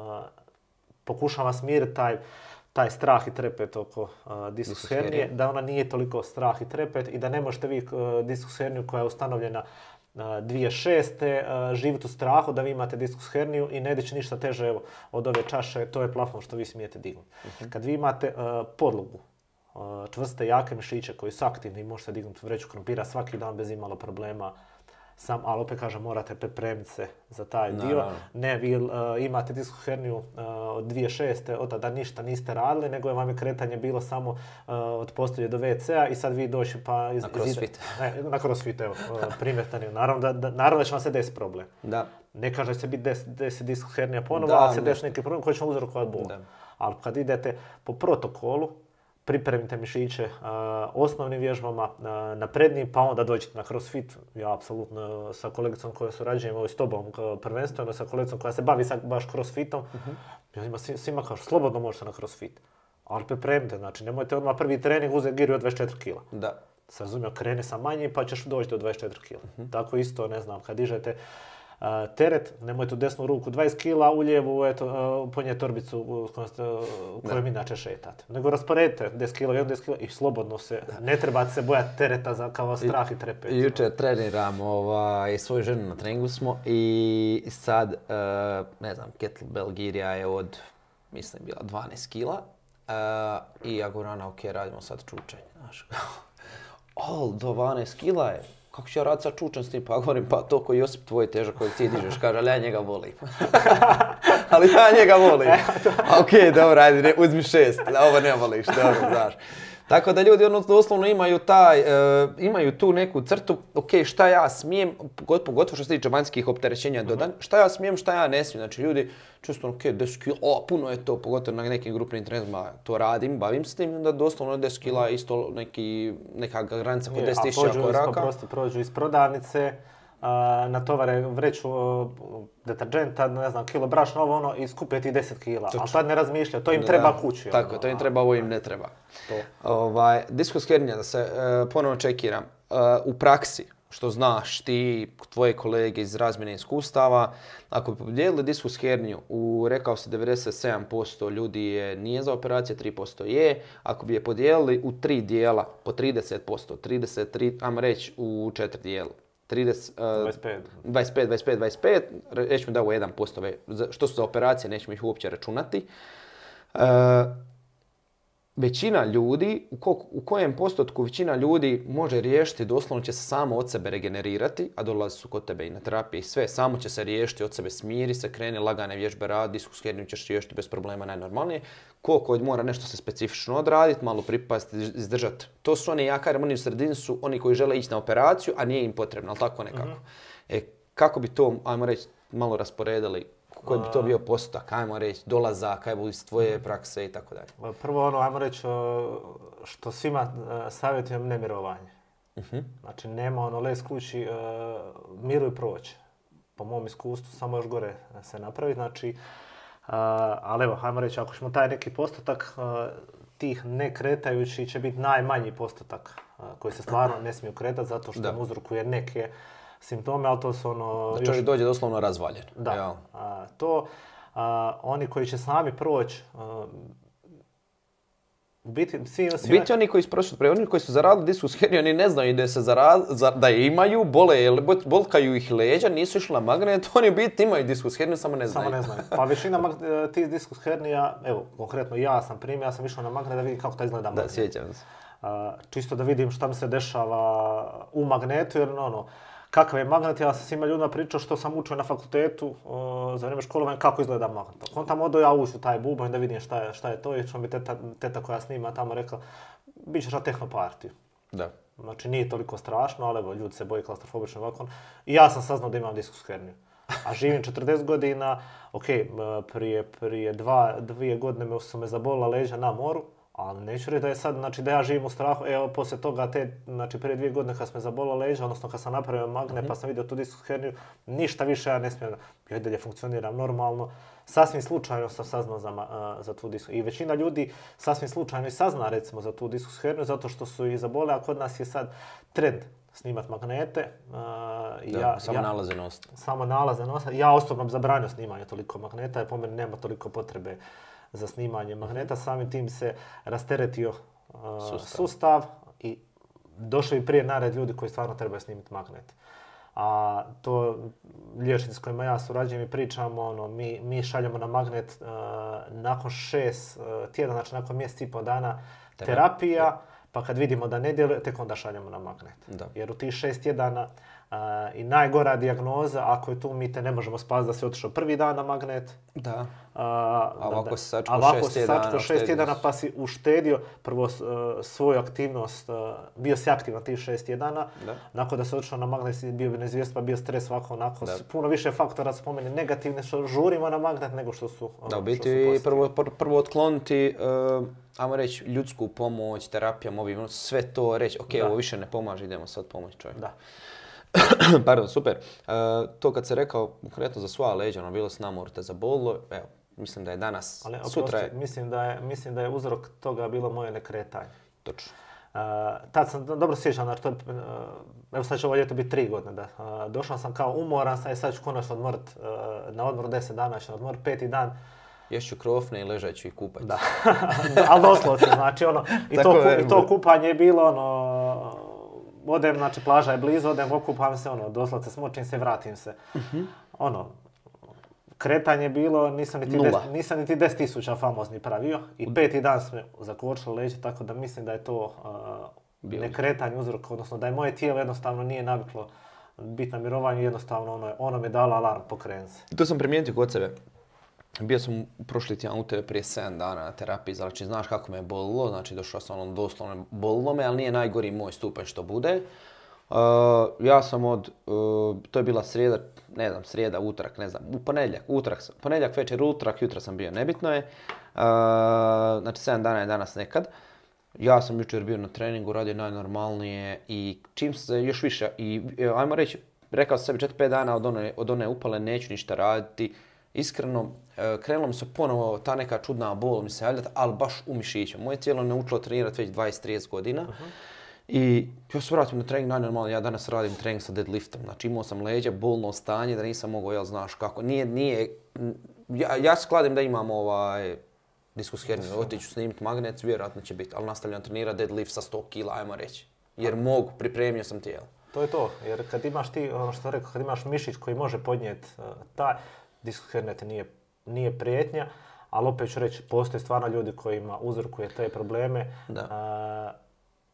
Speaker 2: pokušava smiriti taj, taj strah i trepet oko uh, diskus hernije, da ona nije toliko strah i trepet i da ne možete vi uh, diskus herniju koja je ustanovljena uh, dvije tisuće šeste uh, živjeti u strahu da vi imate diskus herniju i ne dići ništa teže evo, od ove čaše, to je plafon što vi smijete dignuti. Uh-huh. Kad vi imate uh, podlogu, uh, čvrste, jake mišiće koji su aktivni i možete dignuti vreću krumpira svaki dan bez imalo problema, sam, ali opet kažem, morate pripremiti se za taj no, dio. No. Ne, vi uh, imate diskus herniju uh, od dvije tisuće šeste, od tada ništa niste radili, nego je vam je kretanje bilo samo uh, od postelje do ve cea i sad vi doći pa... Iz,
Speaker 1: na crossfit.
Speaker 2: Ne, na crossfit, evo, uh, primjetani. Naravno da, da, naravno da će vam se desi problem.
Speaker 1: Da.
Speaker 2: Ne kaže da će biti des, desi diskus hernija ponovo, ali se desi neki problem koji će vam uzrokovati bol. Ali kad idete po protokolu, pripremite mišiće uh, osnovnim vježbama uh, na prednji, pa onda dođete na crossfit. Ja apsolutno sa kolegicom koja surađujem, ovo s tobom prvenstveno, sa kolegicom koja se bavi sa baš crossfitom, uh-huh. ja ima svima kažu, slobodno možete na crossfit. Ali pripremite, znači nemojte odmah prvi trening uzeti giru od dvadeset četiri kila.
Speaker 1: Da.
Speaker 2: Se razumio, kreni sa manji pa ćeš doći do dvadeset četiri kila. Uh-huh. Tako isto, ne znam, kad dižete Uh, teret, nemojte u desnu ruku dvadeset kila, u lijevu eto, uh, ponijeti torbicu uh, kojom inače šetate. Nego rasporedite deset kila, deset kila i slobodno se, ne trebate se bojati tereta za kao strah i trepet.
Speaker 1: Jučer treniram ovaj, svoju ženu na treningu smo i sad, uh, ne znam, kettlebell girja je od, mislim, bila dvanaest kila uh, i ja govorim, ok, radimo sad čučanje, znaš. Al, dvanaest kila je. Kako ću ja raditi sad čučan s tim? Pa govorim, pa to koji Josip tvoj težak koji ti dižeš, kaže, ali ja njega volim. ali ja njega volim. ok, dobro, ajde, ne, uzmi šest, ovo ne voliš, dobro, znaš. Tako da ljudi ono doslovno imaju taj, uh, imaju tu neku crtu, ok, šta ja smijem, pogotovo što se tiče vanjskih opterećenja dodan, šta ja smijem, šta ja ne smijem. Znači ljudi često ok, deset kila, o, puno je to, pogotovo na nekim grupnim treninzima to radim, bavim se tim, da doslovno deset kila isto neki, neka granica kod deset tisuća koraka.
Speaker 2: A prosto prođu iz prodavnice, uh, natovare vreću uh, deterđenta, ne znam, kilo brašna, ovo ono, i skupe ti deset kila. A tad ne razmišlja, to im da, treba kući.
Speaker 1: Tako,
Speaker 2: ono,
Speaker 1: to im treba, ovo im ne treba. To. Ovaj, diskus hernija, da se uh, ponovno čekiram, uh, u praksi, što znaš ti, tvoje kolege iz razmjene iskustava, ako bi podijelili diskus herniju, u, rekao se devedeset sedam posto ljudi je, nije za operacije, tri posto je, ako bi je podijelili u tri dijela po trideset posto, trideset tri, ajmo reći u četiri dijela. trideset, uh,
Speaker 2: dvadeset pet.
Speaker 1: dvadeset pet, dvadeset pet, dvadeset pet, rećemo da ovo je jedan posto, što su za operacije, nećemo ih uopće računati. Uh, većina ljudi, u, ko, u kojem postotku većina ljudi može riješiti, doslovno će se samo od sebe regenerirati, a dolazi su kod tebe i na terapiji, sve, samo će se riješiti od sebe, smiri se, kreni, lagane vježbe radi, diskus herniju ćeš riješiti bez problema najnormalnije. Koliko mora nešto se specifično odraditi, malo pripasti, izdržati. To su oni, ja kažem, oni u sredini su oni koji žele ići na operaciju, a nije im potrebno, ali tako nekako. Mm-hmm. E, kako bi to, ajmo reći, malo rasporedili? Koji bi to bio postotak, ajmo reći, dolazak, ajmo iz tvoje prakse i tako dalje?
Speaker 2: Prvo ono, ajmo reći, što svima savjetujem ne mirovanje. Uh-huh. Znači, nema ono les kući, miruj proći. Po mom iskustvu, samo još gore se napravi. Znači, ali evo, ajmo reći, ako ćemo taj neki postotak, tih nekretajući će biti najmanji postotak koji se stvarno ne smiju kretati zato što on uzrokuje neke simptome, ali to su ono...
Speaker 1: Da čovjek još... dođe doslovno razvaljen.
Speaker 2: Da. A, to, a, oni koji će sami proći, u biti, svi, svi...
Speaker 1: biti oni koji su prošli, pre oni koji su zaradili diskus herniju, oni ne znaju da se zaraz, za, da je imaju, bole, bolkaju ih leđa, nisu išli na magnet, oni u biti imaju diskus herniju, samo ne znaju.
Speaker 2: Samo ne znaju. Pa većina tih diskus hernija, evo, konkretno ja sam primio, ja sam išao na magnet da vidim kako to izgleda magnet.
Speaker 1: Da, sjećam se.
Speaker 2: A, čisto da vidim šta mi se dešava u magnetu, jer ono, kakav je magnet, ja sam s ima ljudima pričao što sam učio na fakultetu uh, za vrijeme školovanja kako izgleda magnet. Ako on tamo odo ja ući u taj bubanj da vidim šta je, šta je to i što mi teta, teta koja snima tamo rekla bit ćeš na tehnopartiju.
Speaker 1: Da.
Speaker 2: Znači nije toliko strašno, ali evo, ljudi se boje klaustrofobično ovako. I ja sam saznao da imam diskus herniju. A živim četrdeset godina, ok, prije, prije dva, dvije godine me su me zabolila leđa na moru. Ali neću reći da je sad, znači da ja živim u strahu, evo poslije toga te, znači prije dvije godine kad sam me zabolila leđa, odnosno kad sam napravio magnet mm-hmm. pa sam vidio tu diskus herniju, ništa više ja ne smijem, ja i dalje funkcioniram normalno. Sasvim slučajno sam saznao za, uh, za tu diskus. I većina ljudi sasvim slučajno i sazna recimo za tu diskus herniju zato što su i zabole, a kod nas je sad trend snimat magnete. Uh,
Speaker 1: da,
Speaker 2: ja,
Speaker 1: samo
Speaker 2: ja,
Speaker 1: nalaze nosta.
Speaker 2: Samo nalaze nosta. Ja osobno bi zabranio snimanje toliko magneta, jer po meni nema toliko potrebe za snimanje magneta, samim tim se rasteretio uh, sustav. sustav i došli bi prije nared ljudi koji stvarno trebaju snimiti magnet. A to liječnici s kojima ja surađujem i pričamo, ono, mi, mi šaljemo na magnet uh, nakon šest uh, tjedana, znači nakon mjesec i pol dana terapija, pa kad vidimo da ne djeluje, tek onda šaljemo na magnet. Da. Jer u tih šest tjedana Uh, i najgora dijagnoza, ako je tu mi te ne možemo spasiti da si otišao prvi dan na magnet.
Speaker 1: Da. Uh,
Speaker 2: a
Speaker 1: ovako si sačekao šest tjedana,
Speaker 2: šest tjedana pa si uštedio prvo uh, svoju aktivnost, uh, bio si aktivan tih šest tjedana. Da. Nakon da si otišao na magnet si bio nezvijest, pa bio stres ovako onako. Da. Puno više faktora spomeni negativne što žurimo na magnet nego što su uh,
Speaker 1: da, u biti prvo, prvo otkloniti uh, ajmo reći ljudsku pomoć, terapija, mobilnost, sve to reći, ok, da. Ovo više ne pomaže, idemo sad pomoći čovjeku. Da. Pardon, super. Uh, to kad se rekao konkretno za svoja leđa, ono bilo s nama te zabolilo, evo, mislim da je danas,
Speaker 2: ali,
Speaker 1: sutra
Speaker 2: je... Mislim da je, mislim da je uzrok toga bilo moje nekretanje.
Speaker 1: Točno.
Speaker 2: Uh, tad sam dobro sjećam, znači to je, uh, evo sad će ovo ljeto biti tri godine, da. Uh, došao sam kao umoran, sad, sad ću konačno odmorit, uh, na odmoru deset dana, ću odmorit peti dan.
Speaker 1: Ješću krofne i ležat ću i kupati.
Speaker 2: Da, ali doslovce, znači ono, i to, je, i to kupanje je bilo ono, odem, znači plaža je blizu, odem, okupam se, ono, doslovce smočim se, vratim se. Uh-huh. Ono, kretanje je bilo, nisam niti, des, nisam niti deset tisuća famozni pravio i peti dan smo zakočili leđe, tako da mislim da je to uh, nekretanje uzrok, odnosno da je moje tijelo jednostavno nije naviklo biti na mirovanju, jednostavno ono, ono mi je dalo alarm, pokreni se.
Speaker 1: To sam primijetio kod sebe. Bio sam prošli tjedan u tebe prije sedam dana na terapiji, znači znaš kako me je bolilo, znači došao sam ono doslovno bolilo me, ali nije najgori moj stupanj što bude. Uh, ja sam od, uh, to je bila srijeda, ne znam, srijeda, utorak, ne znam, u ponedjeljak, utorak, ponedjeljak večer, utorak, jutra sam bio, nebitno je. Uh, znači sedam dana je danas nekad. Ja sam jučer bio na treningu, radio najnormalnije i čim se još više, i ajmo reći, rekao sam sebi četiri pet dana od one, od one upale neću ništa raditi. Iskreno, krenula mi se ponovo ta neka čudna bol mi se javljati, ali baš u mišiću. Moje tijelo ne učilo trenirati već dvadeset trideset godina. Uh-huh. I još se vratim na trening, najnormalno, ja danas radim trening sa deadliftom. Znači imao sam leđa, bolno stanje da nisam mogao, jel znaš kako. Nije, nije, ja, ja se kladim da imam ovaj diskus herniju, otiću snimiti magnet, vjerojatno će biti, ali nastavljam trenirati deadlift sa sto kila, ajmo reći. Jer mogu, pripremio sam tijelo.
Speaker 2: To je to, jer kad imaš ti, ono što rekao, kad imaš mišić koji može podnijeti uh, taj, diskus hernija ti nije, nije prijetnja, ali opet ću reći, postoje stvarno ljudi kojima uzrokuje te probleme. Da. Uh,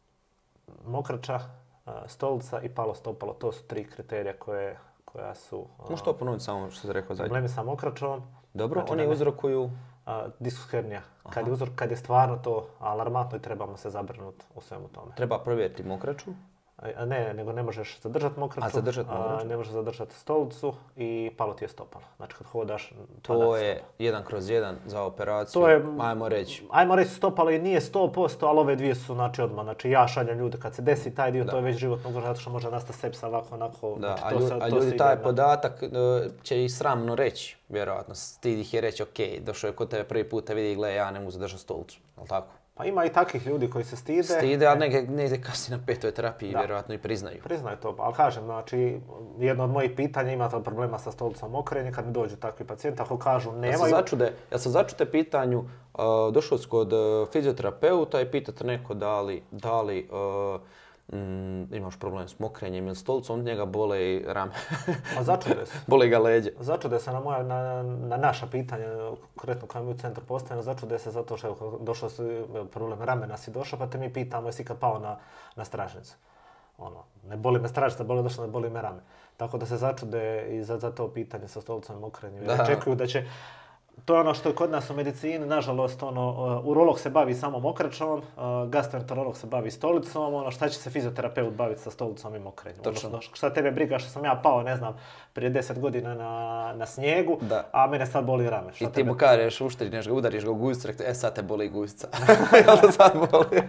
Speaker 2: mokrača, uh, stolica i palo stopalo, to su tri kriterija koje, koja su... Uh,
Speaker 1: Možeš to ponoviti samo što si rekao zadnje?
Speaker 2: Problemi sa mokračom.
Speaker 1: Dobro, znači, oni uzrokuju...
Speaker 2: Uh, diskus hernija. Kad je, uzrok, kad je stvarno to alarmantno i trebamo se zabrinuti u svemu tome.
Speaker 1: Treba provjeriti mokraču?
Speaker 2: A ne, nego ne možeš zadržati mokraču,
Speaker 1: a, zadržat mokraču.
Speaker 2: A, ne možeš zadržati stolicu i palo ti je stopalo. Znači kad hodaš...
Speaker 1: To je stopa. jedan kroz jedan za operaciju, to je, ajmo reći.
Speaker 2: Ajmo reći stopalo i nije sto posto, ali ove dvije su znači odmah. Znači ja šaljem ljude kad se desi taj dio, da. To je već životno ugroženo, zato što može nastati sepsa ovako, onako.
Speaker 1: Da,
Speaker 2: znači,
Speaker 1: a,
Speaker 2: to
Speaker 1: ljudi,
Speaker 2: se,
Speaker 1: a
Speaker 2: to
Speaker 1: ljudi taj
Speaker 2: ide,
Speaker 1: podatak će i sramno reći, vjerojatno. Stid ih je reći, ok, došao je kod tebe prvi put, te vidi, gle, ja ne mogu zadržati stolicu, ali tako?
Speaker 2: Pa ima i takvih ljudi koji se stide.
Speaker 1: Stide, ali negdje, negdje kasnije na petoj terapiji da. Vjerojatno i priznaju.
Speaker 2: Priznaju to, ali kažem, znači, jedno od mojih pitanja, imate li problema sa stolicom mokrenja, kad mi dođu takvi pacijenti, ako kažu nemaju... Ja
Speaker 1: sam začude, ja sam začude pitanju, uh, došao sam kod uh, fizioterapeuta i pitate neko da li, da li uh, mm, imaš problem s mokrenjem ili stolicom, od njega bole i rame.
Speaker 2: A začude se.
Speaker 1: Bole ga leđe.
Speaker 2: Začude se na, moja, na, na naša pitanja, konkretno kada mi u centru postavljeno, začude se zato što je došao si, problem ramena si došao, pa te mi pitamo jesi kad pao na, na stražnicu. Ono, ne boli me stražnica, boli došlo, ne boli me rame. Tako da se začude i za, za to pitanje sa stolicom i mokrenjem. Jer očekuju da će... To je ono što je kod nas u medicini, nažalost, ono, uh, urolog se bavi samo mokračom, uh, gastroenterolog se bavi stolicom, ono, šta će se fizioterapeut baviti sa stolicom i mokrenjem. Ono, šta tebe briga što sam ja pao, ne znam, prije deset godina na, na snijegu, da. A mene sad boli rame. Šta
Speaker 1: I ti
Speaker 2: tebe...
Speaker 1: mu kažeš, uštrneš ga, udariš ga u guzicu, rekao, e sad te boli guzica. Jel te sad boli?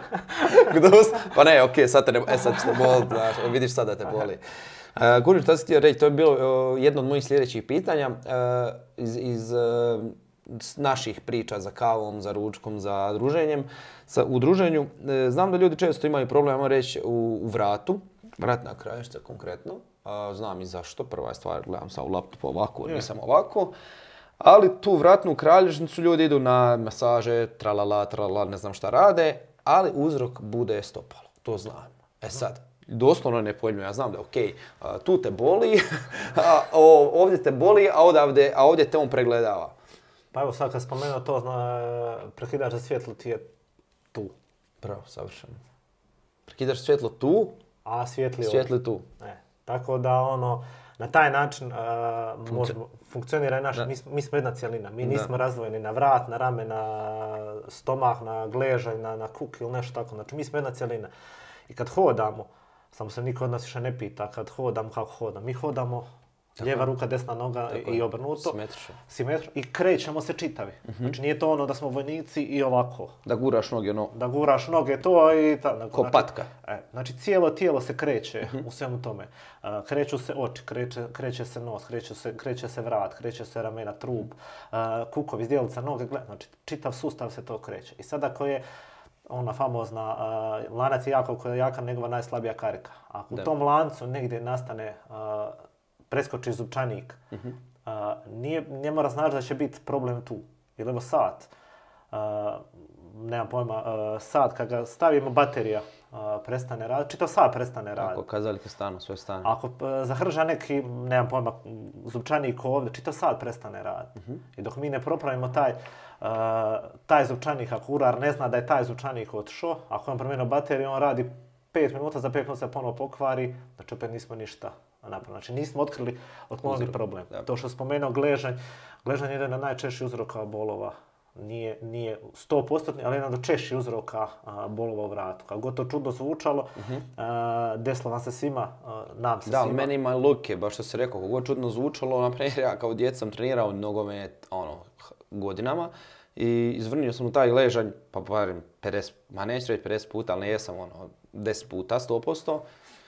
Speaker 1: Pa ne, okej, okay, sad te ne, e sad će te boli, znaš, vidiš sad da te boli. Uh, Gurin, što si htio reći, to je bilo uh, jedno od mojih sljedećih pitanja uh, iz, iz uh, naših priča za kavom, za ručkom, za druženjem, sa, u druženju. Uh, znam da ljudi često imaju problema reći u, u vratu, vratna krajišnica konkretno. Uh, znam i zašto, prva je stvar, gledam sad u laptopu ovako, yeah. Nisam ovako. Ali tu vratnu kralježnicu ljudi idu na masaže, tralala, tralala, ne znam šta rade, ali uzrok bude stopalo, to znam. E sad. Doslovno ne pojmio, ja znam da ok, a, tu te boli, a o, ovdje te boli, a, odavde, a ovdje te on pregledava.
Speaker 2: Pa evo sad kad spomenuo to, zna, prekidač za svjetlo ti je tu.
Speaker 1: Bravo, savršeno. Prekidač za svjetlo tu,
Speaker 2: a svjetli,
Speaker 1: svjetli tu.
Speaker 2: E, tako da ono, na taj način uh, možemo, funkcionira i naš, mi, mi smo jedna cijelina, mi nismo da. Razdvojeni na vrat, na rame, na stomak, na gležanj, na, na kuk ili nešto tako, znači mi smo jedna cijelina. I kad hodamo, samo se niko od nas više ne pita kad hodam kako hodam. Mi hodamo tako, lijeva ruka, desna noga tako, i obrnuto.
Speaker 1: Simetrično.
Speaker 2: Simetrično. I krećemo se čitavi. Uh-huh. Znači nije to ono da smo vojnici i ovako.
Speaker 1: Da guraš noge, no.
Speaker 2: Da guraš noge, to i ta.
Speaker 1: Ko
Speaker 2: znači,
Speaker 1: patka.
Speaker 2: E, znači cijelo tijelo se kreće uh-huh. u svemu tome. Uh, kreću se oči, kreće, kreće se nos, kreće se, kreće se vrat, kreće se ramena, trub, uh, kukovi, zdjelica, noge, gled. Znači čitav sustav se to kreće. I sada ako je ona famozna, uh, lanac je jako, koja je jaka njegova najslabija karika. Ako da. U tom lancu negdje nastane, uh, preskoči zupčanik, uh-huh. uh, nije, ne mora znači da će biti problem tu. Ili evo sat, uh, nemam pojma, uh, sat kad ga stavimo baterija, uh, prestane raditi, čitav sat prestane raditi.
Speaker 1: Ako kazali te stanu, sve stane.
Speaker 2: Ako uh, zahrža neki, nemam pojma, zupčanik ovdje, čitav sat prestane raditi. Uh-huh. I dok mi ne propravimo taj, Uh, taj zvučanik, ako urar ne zna da je taj zvučanik otišao, ako on promijenio bateriju, on radi pet minuta, za pet minuta se ponovo pokvari, znači opet nismo ništa napravili. Znači nismo otkrili otklonili problem. Da. To što spomenuo gležanj, gležanj je jedan od najčešćih uzroka bolova. Nije, nije sto posto, ali jedan od češćih uzroka a, bolova u vratu. Kako god to čudno zvučalo, uh-huh. a, desilo vam se svima, a, nam se
Speaker 1: da,
Speaker 2: svima.
Speaker 1: Da, meni ima luke, baš što si rekao, kako god čudno zvučalo, naprimjer ja kao djec sam trenirao nogomet, ono, godinama i izvrnio sam u taj ležanj, pa barem pedeset, ma neću reći pedeset puta, ali ne jesam ono, deset puta, sto posto.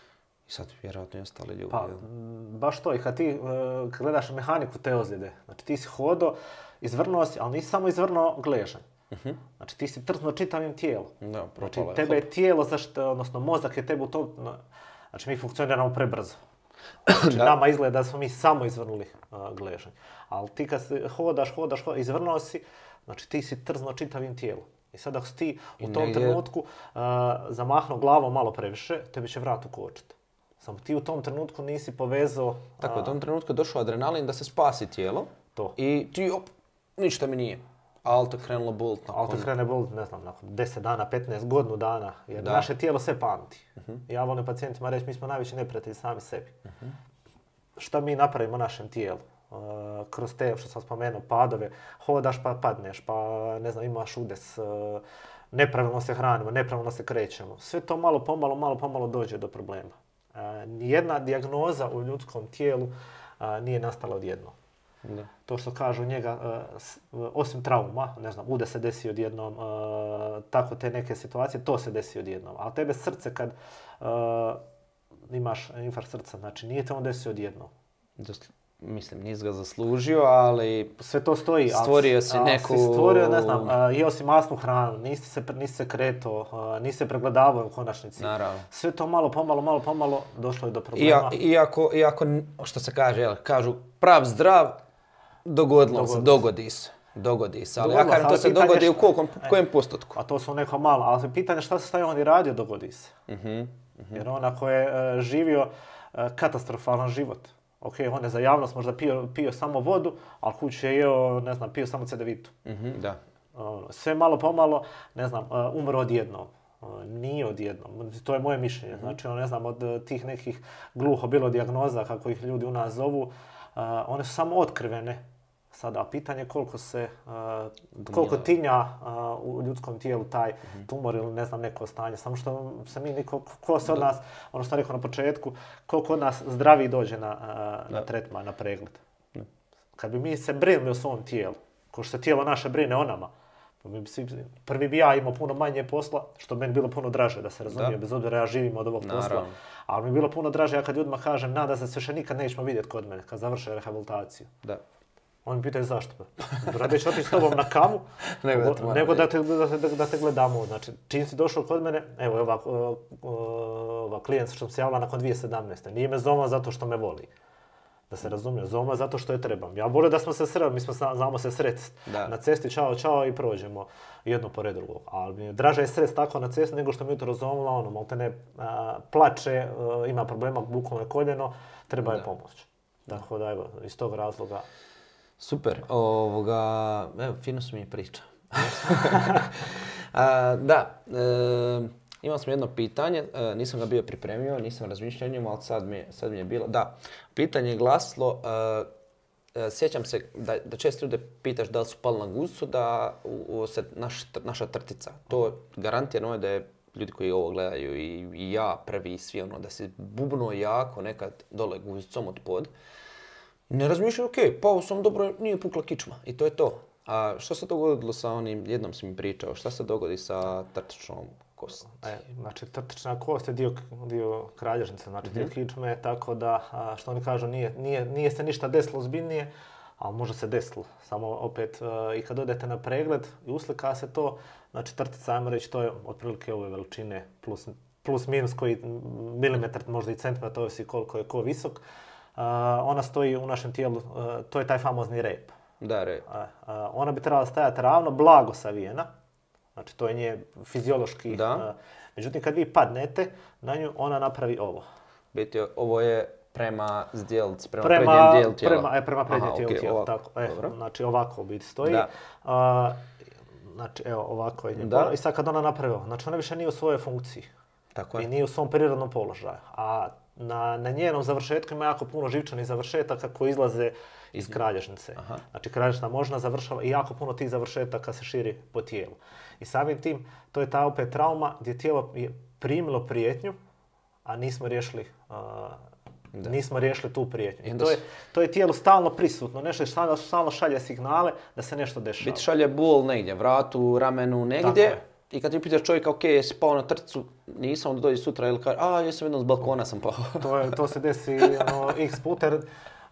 Speaker 1: I sad vjerojatno i ostali ljudi.
Speaker 2: Pa, baš to, i kad ti kad gledaš mehaniku te ozljede, znači ti si hodo, izvrnuo si, ali nisi samo izvrnuo gležanj.
Speaker 1: Uh-huh.
Speaker 2: Znači ti si trznuo čitavim tijelom.
Speaker 1: Da,
Speaker 2: znači
Speaker 1: je,
Speaker 2: tebe je tijelo, zašto, odnosno mozak je tebi u to... Znači mi funkcioniramo prebrzo. Znači
Speaker 1: da.
Speaker 2: nama izgleda da smo mi samo izvrnuli uh, gležanje. Ali ti kad hodaš, hodaš, hodaš, izvrnuo si, znači ti si trznuo čitavim tijelom. I sad ako si ti u tom negdje... trenutku uh, zamahnuo glavom malo previše, tebi će vrat ukočiti. Samo ti u tom trenutku nisi povezao...
Speaker 1: Tako, u tom trenutku je došao adrenalin da se spasi tijelo.
Speaker 2: To.
Speaker 1: I ti, op, ništa mi nije. Ali to krenulo bolt.
Speaker 2: Ali to krene bolt, ne znam, nakon deset dana, petnaest, godinu dana. Jer da. Naše tijelo sve pamti. Uh-huh. Ja volim pacijentima reći, mi smo najveći neprijatelji sami sebi. Uh-huh. Šta mi napravimo našem tijelu? Uh, kroz te, što sam spomenuo, padove, hodaš pa padneš, pa ne znam, imaš udes, uh, nepravilno se hranimo, nepravilno se krećemo. Sve to malo pomalo, malo pomalo dođe do problema. Uh, nijedna dijagnoza u ljudskom tijelu uh, nije nastala odjednom. Da. To što kažu njega, uh, osim trauma, ne znam, udes se desi odjednom, uh, tako te neke situacije, to se desi odjednom. Ali tebe srce kad uh, imaš infarkt srca, znači nije te on desi odjednom.
Speaker 1: Mislim, nisi ga zaslužio, ali
Speaker 2: sve to stoji.
Speaker 1: Stvorio si
Speaker 2: ali,
Speaker 1: neku...
Speaker 2: Ali si stvorio, ne znam, uh, jeo si masnu hranu, nisi se, nisi se kretao, uh, nisi se pregledavao u konačnici.
Speaker 1: Naravno.
Speaker 2: Sve to malo, pomalo, malo, pomalo došlo je do problema.
Speaker 1: Ija, iako, iako, što se kaže, jel, kažu prav zdrav, dogodilo
Speaker 2: dogodi
Speaker 1: se, dogodi se. Dogodi se, ali
Speaker 2: dogodilo,
Speaker 1: ja kažem, to se dogodi u koliko, kojem postotku?
Speaker 2: A to su neko malo, ali pitanje šta se staje on i radio, dogodi se.
Speaker 1: Uh-huh, uh-huh.
Speaker 2: Jer on ako je uh, živio uh, katastrofalan život, ok, on je za javnost možda pio, pio samo vodu, ali kući je jeo, ne znam, pio samo cedevitu.
Speaker 1: Uh-huh, da.
Speaker 2: Uh, sve malo pomalo, ne znam, uh, umro odjednom. Uh, nije odjednom, to je moje mišljenje. Uh-huh. Znači, on, ne znam, od tih nekih gluho bilo dijagnoza, kako ih ljudi u nas zovu, uh, one su samo otkrivene. Sada, pitanje koliko se, uh, koliko tinja uh, u ljudskom tijelu taj mm-hmm. tumor ili ne znam neko stanje. Samo što se mi niko, ko se od nas, ono što rekao na početku, koliko od nas zdravi dođe na, uh, na tretman, na pregled. Da. Kad bi mi se brinuli o svom tijelu, ko što se tijelo naše brine o nama, bi svi, prvi bi ja imao puno manje posla, što bi meni bilo puno draže, da se razumije, bez obzira ja živim od ovog
Speaker 1: Naravno.
Speaker 2: posla. Ali mi je bilo puno draže, ja kad ljudima kažem, nada se više nikad nećemo vidjeti kod mene, kad završe rehabilitaciju.
Speaker 1: Da.
Speaker 2: Oni mi pitaju zašto. Rade ću otići s tobom na kavu, nego, da, nego da, te, da, te, da te gledamo. Znači, čim si došao kod mene, evo ova, ova klijent što sam se javila nakon dvije tisuće sedamnaeste. Nije me zovao zato što me voli. Da se razumije, zovao zato što je trebam. Ja volim da smo se sreli, mi smo znamo se sresti na cesti, čao, čao i prođemo jedno pored drugog. Ali mi je draže je srest tako na cesti nego što mi jutro zovila, ono, malo te ne a, plače, a, ima problema, bukvalno je koljeno, treba je pomoć. Tako da, evo, iz tog razloga.
Speaker 1: Super, ovoga, evo, fino su mi priča. A, da, e, imao sam jedno pitanje, e, nisam ga bio pripremio, nisam razmišljao o njemu, ali sad mi, sad mi je bilo. Da, pitanje je glasilo, e, e, sjećam se da, da često ljude pitaš da li su pali na guzicu, da u, u, se naš, naša trtica. To garantirano je da je ljudi koji ovo gledaju i, i ja prvi i svi, ono, da se bubno jako nekad dole guzicom od pod. Ne razmišljam, ok, pao sam dobro, nije pukla kičma i to je to. A što se dogodilo sa onim, jednom si mi pričao, šta se dogodi sa trtičnom kosti?
Speaker 2: E, znači, trtična kost je dio, dio kralježnice, znači mm-hmm. dio kičme, tako da, a, što oni kažu, nije, nije, nije se ništa desilo ozbiljnije, ali može se desilo. Samo opet, a, i kad odete na pregled i uslika se to, znači trtica, ajmo reći, to je otprilike ove veličine, plus, plus minus koji milimetar, možda i centimetar, to je koliko je ko visok. Uh, ona stoji u našem tijelu, uh, to je taj famozni rep.
Speaker 1: Da, rep.
Speaker 2: Uh, uh, ona bi trebala stajati ravno, blago savijena. Znači, to je nje fiziološki.
Speaker 1: Da.
Speaker 2: Uh, međutim, kad vi padnete na nju, ona napravi ovo.
Speaker 1: Biti, ovo je prema zdjelici, prema,
Speaker 2: prema
Speaker 1: prednjem dijelu tijela.
Speaker 2: Prema, e, prema prednjem tijelu
Speaker 1: okay,
Speaker 2: tijela,
Speaker 1: ovako.
Speaker 2: tako. E, znači, ovako biti stoji.
Speaker 1: Da.
Speaker 2: Uh, znači, evo, ovako je nje. I sad kad ona napravi ovo, znači ona više nije u svojoj funkciji.
Speaker 1: Tako je.
Speaker 2: I nije u svom prirodnom položaju. A Na, na njenom završetku ima jako puno živčanih završetaka koji izlaze iz kralježnice. Aha. Znači kralježnica možna završava i jako puno tih završetaka se širi po tijelu. I samim tim, to je ta opet trauma gdje tijelo je primilo prijetnju, a nismo riješili, uh, nismo riješili tu prijetnju. I to je, to je tijelo stalno prisutno, nešto stalno, stalno šalje signale da se nešto dešava.
Speaker 1: Biti šalje bol negdje, vratu, ramenu, negdje. I kad ti pitaš čovjeka, ok, jesi pao na trcu, nisam, onda dođe sutra ili kaže, a, jesam jednom s balkona sam pao.
Speaker 2: to, je, to se desi ono, x puta,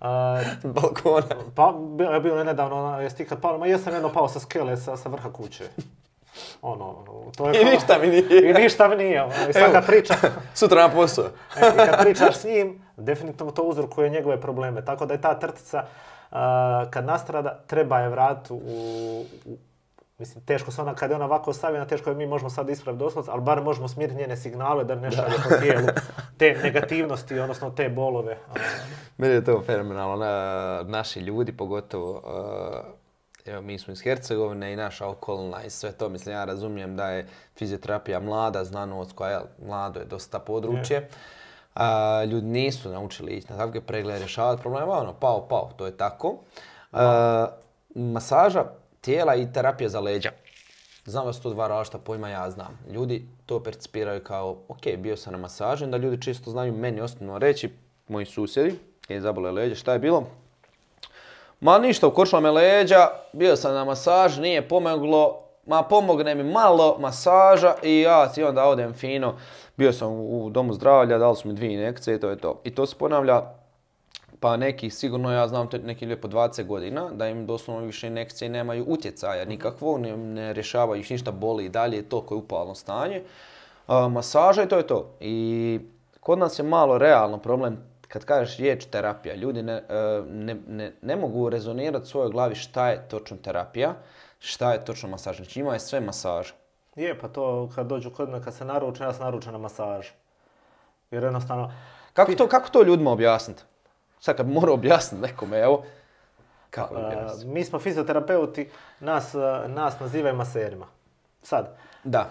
Speaker 2: Uh,
Speaker 1: Balkona.
Speaker 2: Pa, bilo je bilo nedavno, jesi ti kad pao, ma jesam jedno pao sa skele, sa, sa vrha kuće. Ono, to je
Speaker 1: I
Speaker 2: kao-
Speaker 1: ništa mi nije.
Speaker 2: I ništa mi nije. ono, I sad
Speaker 1: Evo.
Speaker 2: kad priča,
Speaker 1: Sutra na posao.
Speaker 2: e, i kad pričaš s njim, definitivno to uzrokuje njegove probleme. Tako da je ta trtica, uh, kad nastrada, treba je vratiti u, u mislim, teško se ona, kad je ona ovako ostavljena, teško je mi možemo sad ispraviti doslovce, ali bar možemo smiriti njene signale da ne šalje po tijelu te negativnosti, odnosno te bolove.
Speaker 1: Meni je to fenomenalno. Na, naši ljudi, pogotovo, uh, evo, mi smo iz Hercegovine i naša okolina i sve to. Mislim, ja razumijem da je fizioterapija mlada znanost koja je mlado je dosta područje. Uh, ljudi nisu naučili ići na takve preglede, rješavati problema. Ono, pao, pao, to je tako. Uh, masaža tijela i terapija za leđa. Znam da su to dva različita pojma, ja znam. Ljudi to percipiraju kao, ok, bio sam na masaži, da ljudi čisto znaju meni osnovno reći, moji susjedi, je zabole leđa, šta je bilo? Ma ništa, ukočila me leđa, bio sam na masaži, nije pomoglo, ma pomogne mi malo masaža i ja ti onda odem fino. Bio sam u domu zdravlja, dali su mi dvije injekcije i to je to. I to se ponavlja, pa neki, sigurno ja znam neki ljudi po dvadeset godina, da im doslovno više injekcije nemaju utjecaja nikakvo, ne, ne rješavaju ih ništa, boli i dalje, je to koje je upalno stanje. A, masaža i to je to. I kod nas je malo realno problem, kad kažeš riječ terapija, ljudi ne, ne, ne, ne mogu rezonirati u svojoj glavi šta je točno terapija, šta je točno masaž. Znači ima je sve masaže.
Speaker 2: Je, pa to kad dođu kod me, kad se naruče, ja se naručem na masaž. Jer jednostavno...
Speaker 1: Kako to, kako to ljudima objasniti? Sad kad morao objasniti nekome, evo, kako objasniti?
Speaker 2: Mi smo fizioterapeuti, nas, nas nazivaju maserima. Sad,
Speaker 1: Da.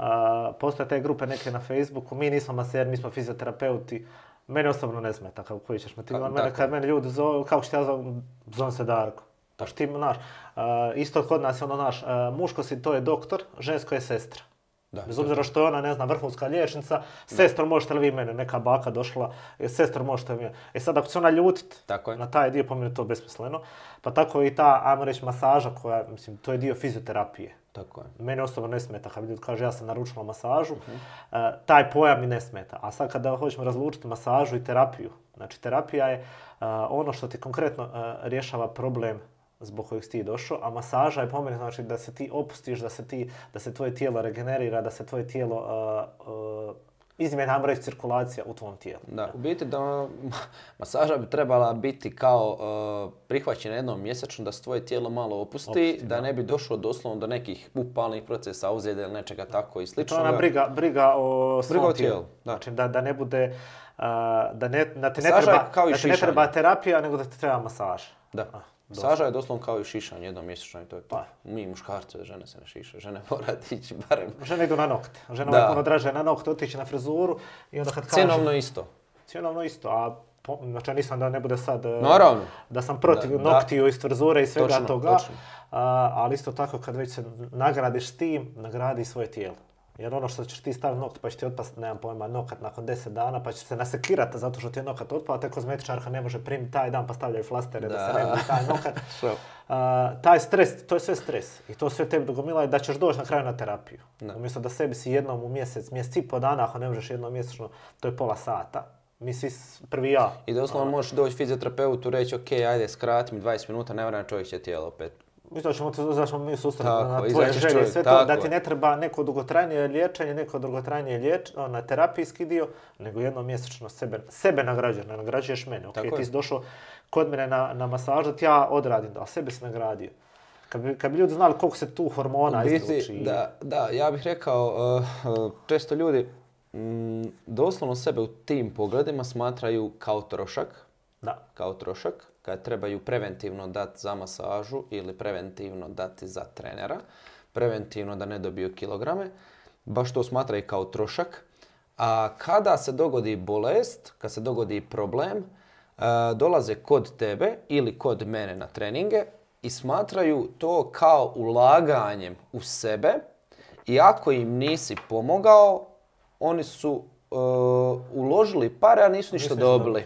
Speaker 2: a, postoje te grupe neke na Facebooku, mi nismo maseri, mi smo fizioterapeuti. Mene osobno ne smeta, kako koji ćeš me ti.
Speaker 1: Ka-
Speaker 2: Mene,
Speaker 1: dakle.
Speaker 2: kad mene ljudi zovu, kako ću ti ja zovem, zovem se Darko. Pa što ti, naš, a, isto kod nas je ono naš, a, muško si to je doktor, žensko je sestra.
Speaker 1: Da,
Speaker 2: Bez obzira što je ona, ne znam, vrhunska liječnica, sestro možete li vi mene, neka baka došla, e, sestro možete li vi mene. E sad ako će ona ljutit
Speaker 1: Tako je.
Speaker 2: na taj dio, po meni je to besmisleno. Pa tako i ta, ajmo reći, masaža koja, mislim, to je dio fizioterapije.
Speaker 1: Tako je.
Speaker 2: Mene osobno ne smeta, kad ljudi kaže ja sam naručila masažu, uh, taj pojam mi ne smeta. A sad kada hoćemo razlučiti masažu i terapiju, znači terapija je uh, ono što ti konkretno uh, rješava problem zbog kojeg si ti došao, a masaža je po meni znači da se ti opustiš, da se, ti, da se tvoje tijelo regenerira, da se tvoje tijelo uh, uh, izmjena, ajmo reći, cirkulacija u tvom tijelu.
Speaker 1: Da, u biti da masaža bi trebala biti kao uh, prihvaćena jednom mjesečno da se tvoje tijelo malo opusti,
Speaker 2: Opusti,
Speaker 1: da
Speaker 2: da.
Speaker 1: ne bi došlo doslovno do nekih upalnih procesa, ozljede ili nečega tako i
Speaker 2: To je
Speaker 1: slično.
Speaker 2: ona briga, briga o svom
Speaker 1: Briga o
Speaker 2: tijelu.
Speaker 1: tijelu, da.
Speaker 2: Znači da, da ne bude, uh, da, ne, da ti ne
Speaker 1: Masaža je
Speaker 2: treba,
Speaker 1: kao i
Speaker 2: da ti ne
Speaker 1: šišanje.
Speaker 2: treba terapija, nego da ti treba masaž.
Speaker 1: Da.
Speaker 2: Ah,
Speaker 1: Masaža je doslovno kao i šišanje jednom mjesečno i to je to.
Speaker 2: Pa.
Speaker 1: Mi muškarci, žene se ne šiše, žene mora ići barem.
Speaker 2: Žene idu na nokte. Ženama
Speaker 1: Da.
Speaker 2: je puno draže na nokte otići na frizuru i onda kad kaže...
Speaker 1: Cjenovno isto.
Speaker 2: Cjenovno isto, a po, znači ja nisam da ne bude sad... e,
Speaker 1: Naravno.
Speaker 2: Da sam protiv
Speaker 1: Da, da.
Speaker 2: noktiju iz frizure i svega
Speaker 1: Točno,
Speaker 2: toga.
Speaker 1: točno.
Speaker 2: A, ali isto tako kad već se nagradiš s tim, nagradi i svoje tijelo. Jer ono što ćeš ti staviti nokt pa će ti otpast, nemam pojma, nokat nakon deset dana pa će se nasekirati zato što ti je nokat otpao, a te kozmetičarka ne može primiti taj dan pa stavljaju flastere da,
Speaker 1: Da.
Speaker 2: se ne vidi taj nokat.
Speaker 1: Što?
Speaker 2: A, taj stres, to je sve stres i to sve tebi dogomila da ćeš doći na kraju na terapiju.
Speaker 1: Da.
Speaker 2: Umjesto da sebi si jednom u mjesec, mjesec i po dana, ako ne možeš jednom mjesečno, to je pola sata. Mi svi, s- prvi ja.
Speaker 1: I doslovno možeš doći fizioterapeutu i reći ok, ajde skrati mi dvadeset minuta, ne vremena čovjek će tijelo opet.
Speaker 2: Mislim da ćemo, te- da ćemo mi sustaviti
Speaker 1: Tako,
Speaker 2: na
Speaker 1: izaći
Speaker 2: tvoje
Speaker 1: će
Speaker 2: želje i
Speaker 1: čovjek,
Speaker 2: sve to,
Speaker 1: tako
Speaker 2: da ti
Speaker 1: je.
Speaker 2: ne treba neko dugotrajnije liječenje, neko dugotrajnije liječ, na terapijski dio, nego jednom mjesečno sebe, sebe nagrađuješ, ne nagrađuješ mene. Ok,
Speaker 1: Tako
Speaker 2: ti
Speaker 1: je.
Speaker 2: si došao kod mene na, na masažu, ti ja odradim, a sebe si nagradio. Kad bi, kad bi ljudi znali koliko se tu hormona
Speaker 1: U biti,
Speaker 2: izluči.
Speaker 1: da, da, ja bih rekao, uh, uh, često ljudi mm, doslovno sebe u tim pogledima smatraju kao trošak,
Speaker 2: Da.
Speaker 1: kao trošak, kad trebaju preventivno dati za masažu ili preventivno dati za trenera, preventivno da ne dobiju kilograme, baš to smatraju kao trošak. A kada se dogodi bolest, kad se dogodi problem, uh, dolaze kod tebe ili kod mene na treninge i smatraju to kao ulaganjem u sebe i ako im nisi pomogao, oni su uh, uložili pare, a nisu ništa
Speaker 2: Nisu ništa
Speaker 1: dobili.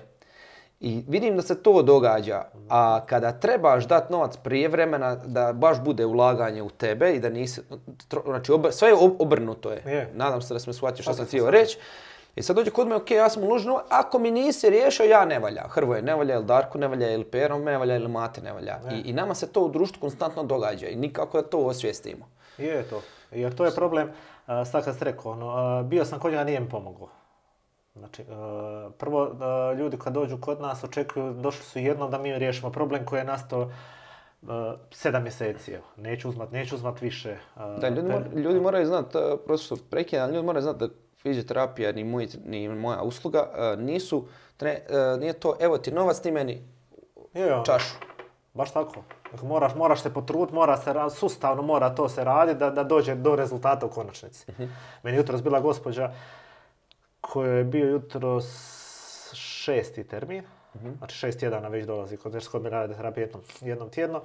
Speaker 1: I vidim da se to događa, a kada trebaš dati novac prije vremena da baš bude ulaganje u tebe i da nisi, tro- znači obr- sve je ob- obrnuto je.
Speaker 2: Je.
Speaker 1: Nadam se da sam shvatio što
Speaker 2: Shvatio
Speaker 1: sam
Speaker 2: sam,
Speaker 1: htio
Speaker 2: shvatio.
Speaker 1: reći. I sad dođe kod me, ok, ja sam uložio novac, ako mi nisi riješio, ja ne valja. Hrvoje ne valja, ili Darko ne valja, ili Pero ne valja, ili Mate ne valja. I, I nama se to u društvu konstantno događa i nikako da to osvijestimo.
Speaker 2: Je to, jer to je problem, uh, sad kad ste rekao, ono, uh, bio sam kod njega, nije mi pomogao. Znači, uh, prvo, uh, ljudi kad dođu kod nas očekuju, došli su jednom da mi riješimo problem koji je nastao uh, sedam mjeseci, evo. Neću uzmat, neću uzmat više. Uh,
Speaker 1: da, ljudi, mor, ljudi moraju znati, uh, prosto prekidam, ljudi moraju znati da fizioterapija ni, moj, ni moja usluga uh, nisu, tre, uh, nije to, evo ti novac, ti meni
Speaker 2: je,
Speaker 1: čašu.
Speaker 2: Baš tako. Dakle, moraš, moraš se potruditi, mora se, sustavno mora to se raditi da, da dođe do rezultata u konačnici. Uh-huh. Meni jutros bila gospođa kojoj je bio jutros šesti termin, uh-huh. znači šest tjedana već dolazi kod nešto kod me rade terapije jednom, jednom tjedno.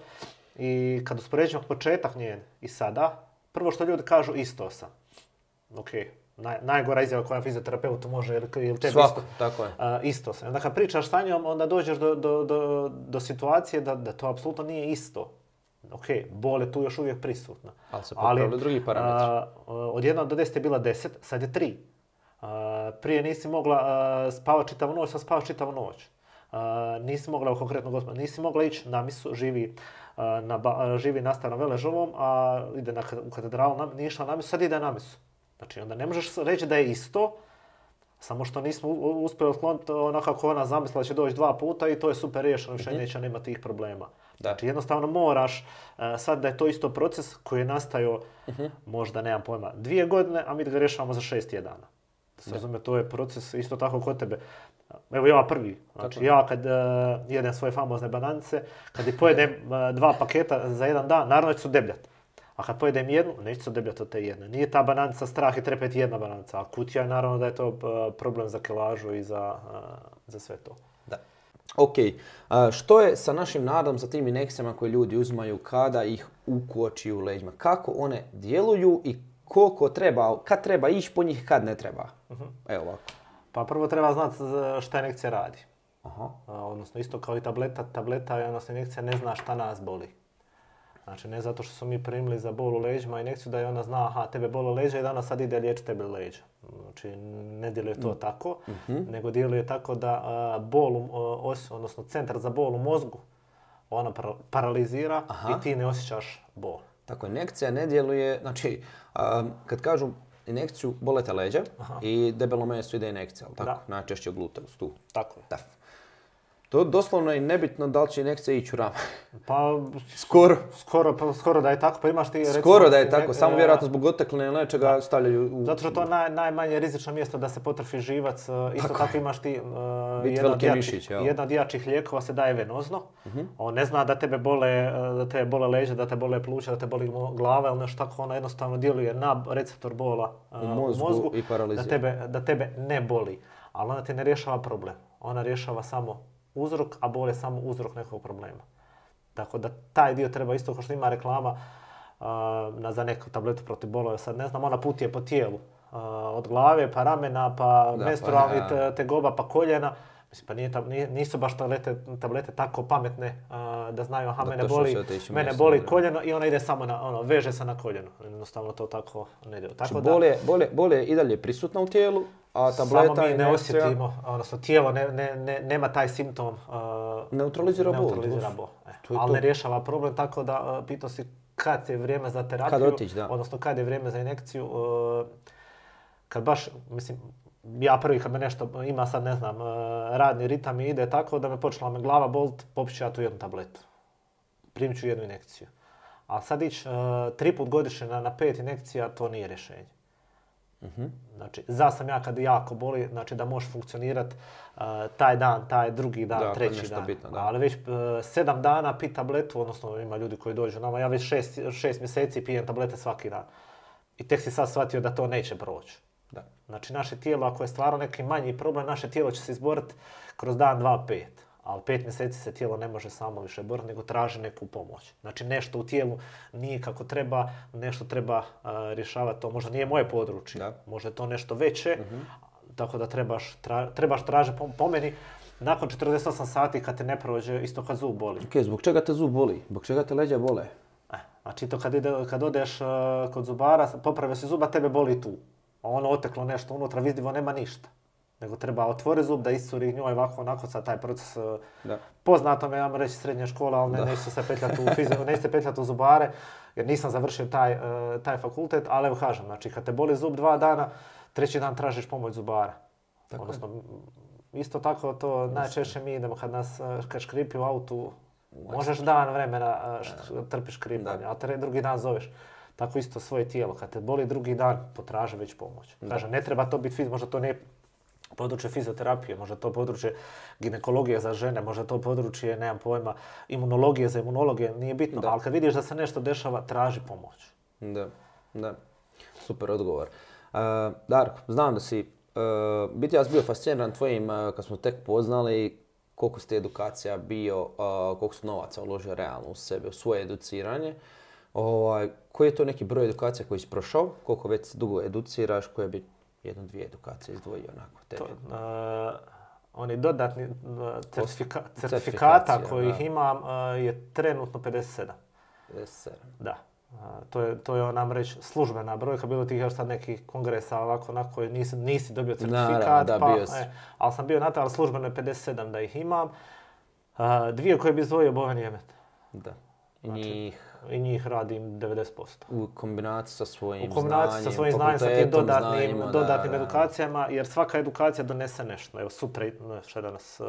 Speaker 2: I kad uspoređujemo početak njen i sada, prvo što ljudi kažu isto sam. Ok, naj, najgora izjava koja fizioterapeutu može, ili tebi
Speaker 1: Svako,
Speaker 2: isto,
Speaker 1: tako je.
Speaker 2: Uh, isto sam. Onda kad pričaš sa njom, onda dođeš do, do, do, do situacije da, da to apsolutno nije isto. Ok, bol je tu još uvijek prisutna.
Speaker 1: Ali se popravili drugi parametri.
Speaker 2: Uh, od jedna do deset je bila deset, sad je tri. Uh, prije nisi mogla uh, spavati čitavu noć, sad spavaš čitavu noć. Uh, nisi mogla, konkretno gospodin, nisi mogla ići na misu, živi, uh, na ba, uh, živi na Starom Veležovom, a ide na, u katedralu, na, nije išla na misu, sad ide na misu. Znači, onda ne možeš reći da je isto, samo što nismo uspjeli otkloniti ono kako ona zamislila da će doći dva puta i to je super riješeno, više mm-hmm. neće nema tih problema. Da. Znači, jednostavno moraš, uh, sad da je to isto proces koji je nastajao, mm-hmm. možda, nemam pojma, dvije godine, a mi da ga rješavamo za šest tjedana. Da se razumije, to je proces isto tako kod tebe. Evo ja prvi, znači tako. Ja kad uh, jedem svoje famozne bananice, kad i pojedem uh, dva paketa za jedan dan, naravno ću se debljati. A kad pojedem jednu, neću se debljati od te jedne. Nije ta bananica strah i trepeti jedna bananica, a kutija je naravno da je to uh, problem za kilažu i za, uh, za sve to.
Speaker 1: Da. Ok, uh, što je sa našim nadom, sa tim injekcijama koje ljudi uzimaju kada ih ukoči u leđima? Kako one djeluju i koliko treba, kad treba ići po njih, kad ne treba? Uh-huh. Evo ovako.
Speaker 2: Pa prvo treba znati šta injekcija radi.
Speaker 1: Aha.
Speaker 2: A, odnosno isto kao i tableta, tableta odnosno injekcija ne zna šta nas boli. Znači ne zato što smo mi primili za bol u leđima injekciju da je ona zna aha tebe boli leđa i da ona sad ide liječiti tebe leđa. Znači ne djeluje to mm. tako, mm-hmm. nego djeluje tako da a, bol, os, odnosno centar za bol u mozgu ona para, paralizira aha. i ti ne osjećaš bol.
Speaker 1: Tako, injekcija ne djeluje, znači um, kad kažu injekciju bole te leđa aha. i debelo meso ide injekcija, ali tako? Da. Najčešće u gluteus, tu.
Speaker 2: Tako je.
Speaker 1: Da. To doslovno je nebitno da li će injekcija ići u rame.
Speaker 2: Pa
Speaker 1: skoro.
Speaker 2: Skoro, pa, skoro da je tako, pa imaš ti recimo...
Speaker 1: Skoro da je tako, samo vjerojatno zbog otekline ili nečega da. stavljaju u...
Speaker 2: Zato što to je naj, najmanje rizično mjesto da se potrfi živac. Isto tako, tako imaš ti uh,
Speaker 1: jedna, od jačih,
Speaker 2: jedna od jačih lijekova se daje venozno. Uh-huh. On ne zna da tebe bole, da te bole leđa, da te bole pluća, da te boli glava ili nešto tako. Ona jednostavno djeluje na receptor bola uh,
Speaker 1: u mozgu, u mozgu i paralizira.
Speaker 2: Da tebe, da tebe ne boli. Ali ona ti ne rješava problem. Ona rješava samo uzrok, a bol je samo uzrok nekog problema. Tako da taj dio treba isto kao što ima reklama uh, na, za neku tabletu protiv bolova. Sad ne znam, ona putuje po tijelu. Uh, od glave, pa ramena, pa menstrualni pa, ja. tegoba, pa koljena. Mislim, pa nije, nije, nisu baš tablete, tablete tako pametne uh, da znaju, aha, da mene boli, mene boli koljeno i ona ide samo na, ono, veže se na koljeno. Jednostavno to tako ne djeluje.
Speaker 1: Tako da, bol je, bol je, bol je i dalje prisutna u tijelu, a tableta
Speaker 2: samo mi ne osjetimo, odnosno tijelo ne, ne, ne, nema taj simptom. Uh,
Speaker 1: neutralizira bol.
Speaker 2: Neutralizira bol. E, ali to. Ne rješava problem, tako da uh, pitao si kad je vrijeme za terapiju,
Speaker 1: kad otić, da.
Speaker 2: odnosno kad je vrijeme za injekciju. Uh, kad baš, mislim, ja prvi kad me nešto ima sad, ne znam, radni ritam i ide tako da me počela me glava bolt, popit ću ja tu jednu tabletu. Primit ću jednu injekciju. A sad ići uh, tri put godišnje na, na pet injekcija, to nije rješenje. Uh-huh. Znači, za sam ja kad jako boli, znači da možeš funkcionirati uh, taj dan, taj drugi dan, da, treći dan. Bitno, da. Ali već uh, sedam dana pi tabletu, odnosno ima ljudi koji dođu nama, ja već šest, šest mjeseci pijem tablete svaki dan. I tek si sad shvatio da to neće proći. Da. Znači, naše tijelo, ako je stvarno neki manji problem, naše tijelo će se izboriti kroz dan, dva, pet. Ali pet mjeseci se tijelo ne može samo više boriti, nego traži neku pomoć. Znači, nešto u tijelu nije kako treba, nešto treba uh, rješavati. To možda nije moje područje, da. Možda je to nešto veće, uh-huh. tako da trebaš, tra, trebaš tražiti po, po meni. Nakon četrdeset osam sati kad te ne prođe, isto kad zub boli.
Speaker 1: Ok, zbog čega te zub boli? Zbog čega te leđa bole?
Speaker 2: E, znači, to kad, ide, kad odeš uh, kod zubara, popravio si zuba, tebe boli tu. A ono oteklo nešto unutra, vidljivo nema ništa. nego treba otvori zub da iscuri njoj ovako onako sad taj proces.
Speaker 1: Da.
Speaker 2: Poznato me, ja reći, srednja škola, ali ne, neću se petljati u fiziku, neću se petljati u zubare, jer nisam završio taj, uh, taj fakultet, ali evo kažem, znači kad te boli zub dva dana, treći dan tražiš pomoć zubara.
Speaker 1: Tako
Speaker 2: Odnosno, isto tako to najčešće mi idemo kad nas kad škripi u autu, možeš dan vremena uh, trpiš škripanje, a tre, drugi dan zoveš. Tako isto svoje tijelo, kad te boli drugi dan, potraži već pomoć. Kažem, ne treba to biti fiz, možda to nije područje fizioterapije, možda to područje ginekologije za žene, možda to područje, nemam pojma, imunologije za imunologije, nije bitno, da. Ali kad vidiš da se nešto dešava, traži pomoć.
Speaker 1: Da, da. Super odgovor. Uh, Darko, znam da si, uh, biti ja sam bio fasciniran tvojim, uh, kad smo tek poznali, koliko ste edukacija bio, uh, koliko su novaca uložio realno u sebe, u svoje educiranje. Ovaj, koji je to neki broj edukacija koji si prošao, koliko već dugo educiraš, koje bi jedno, dvije edukacije izdvojio onako tebi?
Speaker 2: To, uh, oni dodatni uh, certifika, certifikata kojih da. imam uh, je trenutno pedeset sedam.
Speaker 1: pedeset sedam.
Speaker 2: Da. Uh, to je, to je onam reći službena brojka, bilo tih još sad nekih kongresa ovako onako nisi, nisi dobio certifikat,
Speaker 1: Naravno, da,
Speaker 2: pa,
Speaker 1: bio
Speaker 2: e, ali sam bio na to, ali službeno je pedeset sedam da ih imam. Uh, dvije koje bi izdvojio Bojan Jemet.
Speaker 1: Da. I
Speaker 2: Znači,
Speaker 1: njih...
Speaker 2: I njih radim devedeset posto.
Speaker 1: U kombinaciji sa svojim
Speaker 2: U kombinaciji
Speaker 1: znanjem,
Speaker 2: sa svojim znanjem, sa tim dodatnim,
Speaker 1: znanjima,
Speaker 2: dodatnim
Speaker 1: da,
Speaker 2: edukacijama, jer svaka edukacija donese nešto. Evo sutra, što je danas, uh,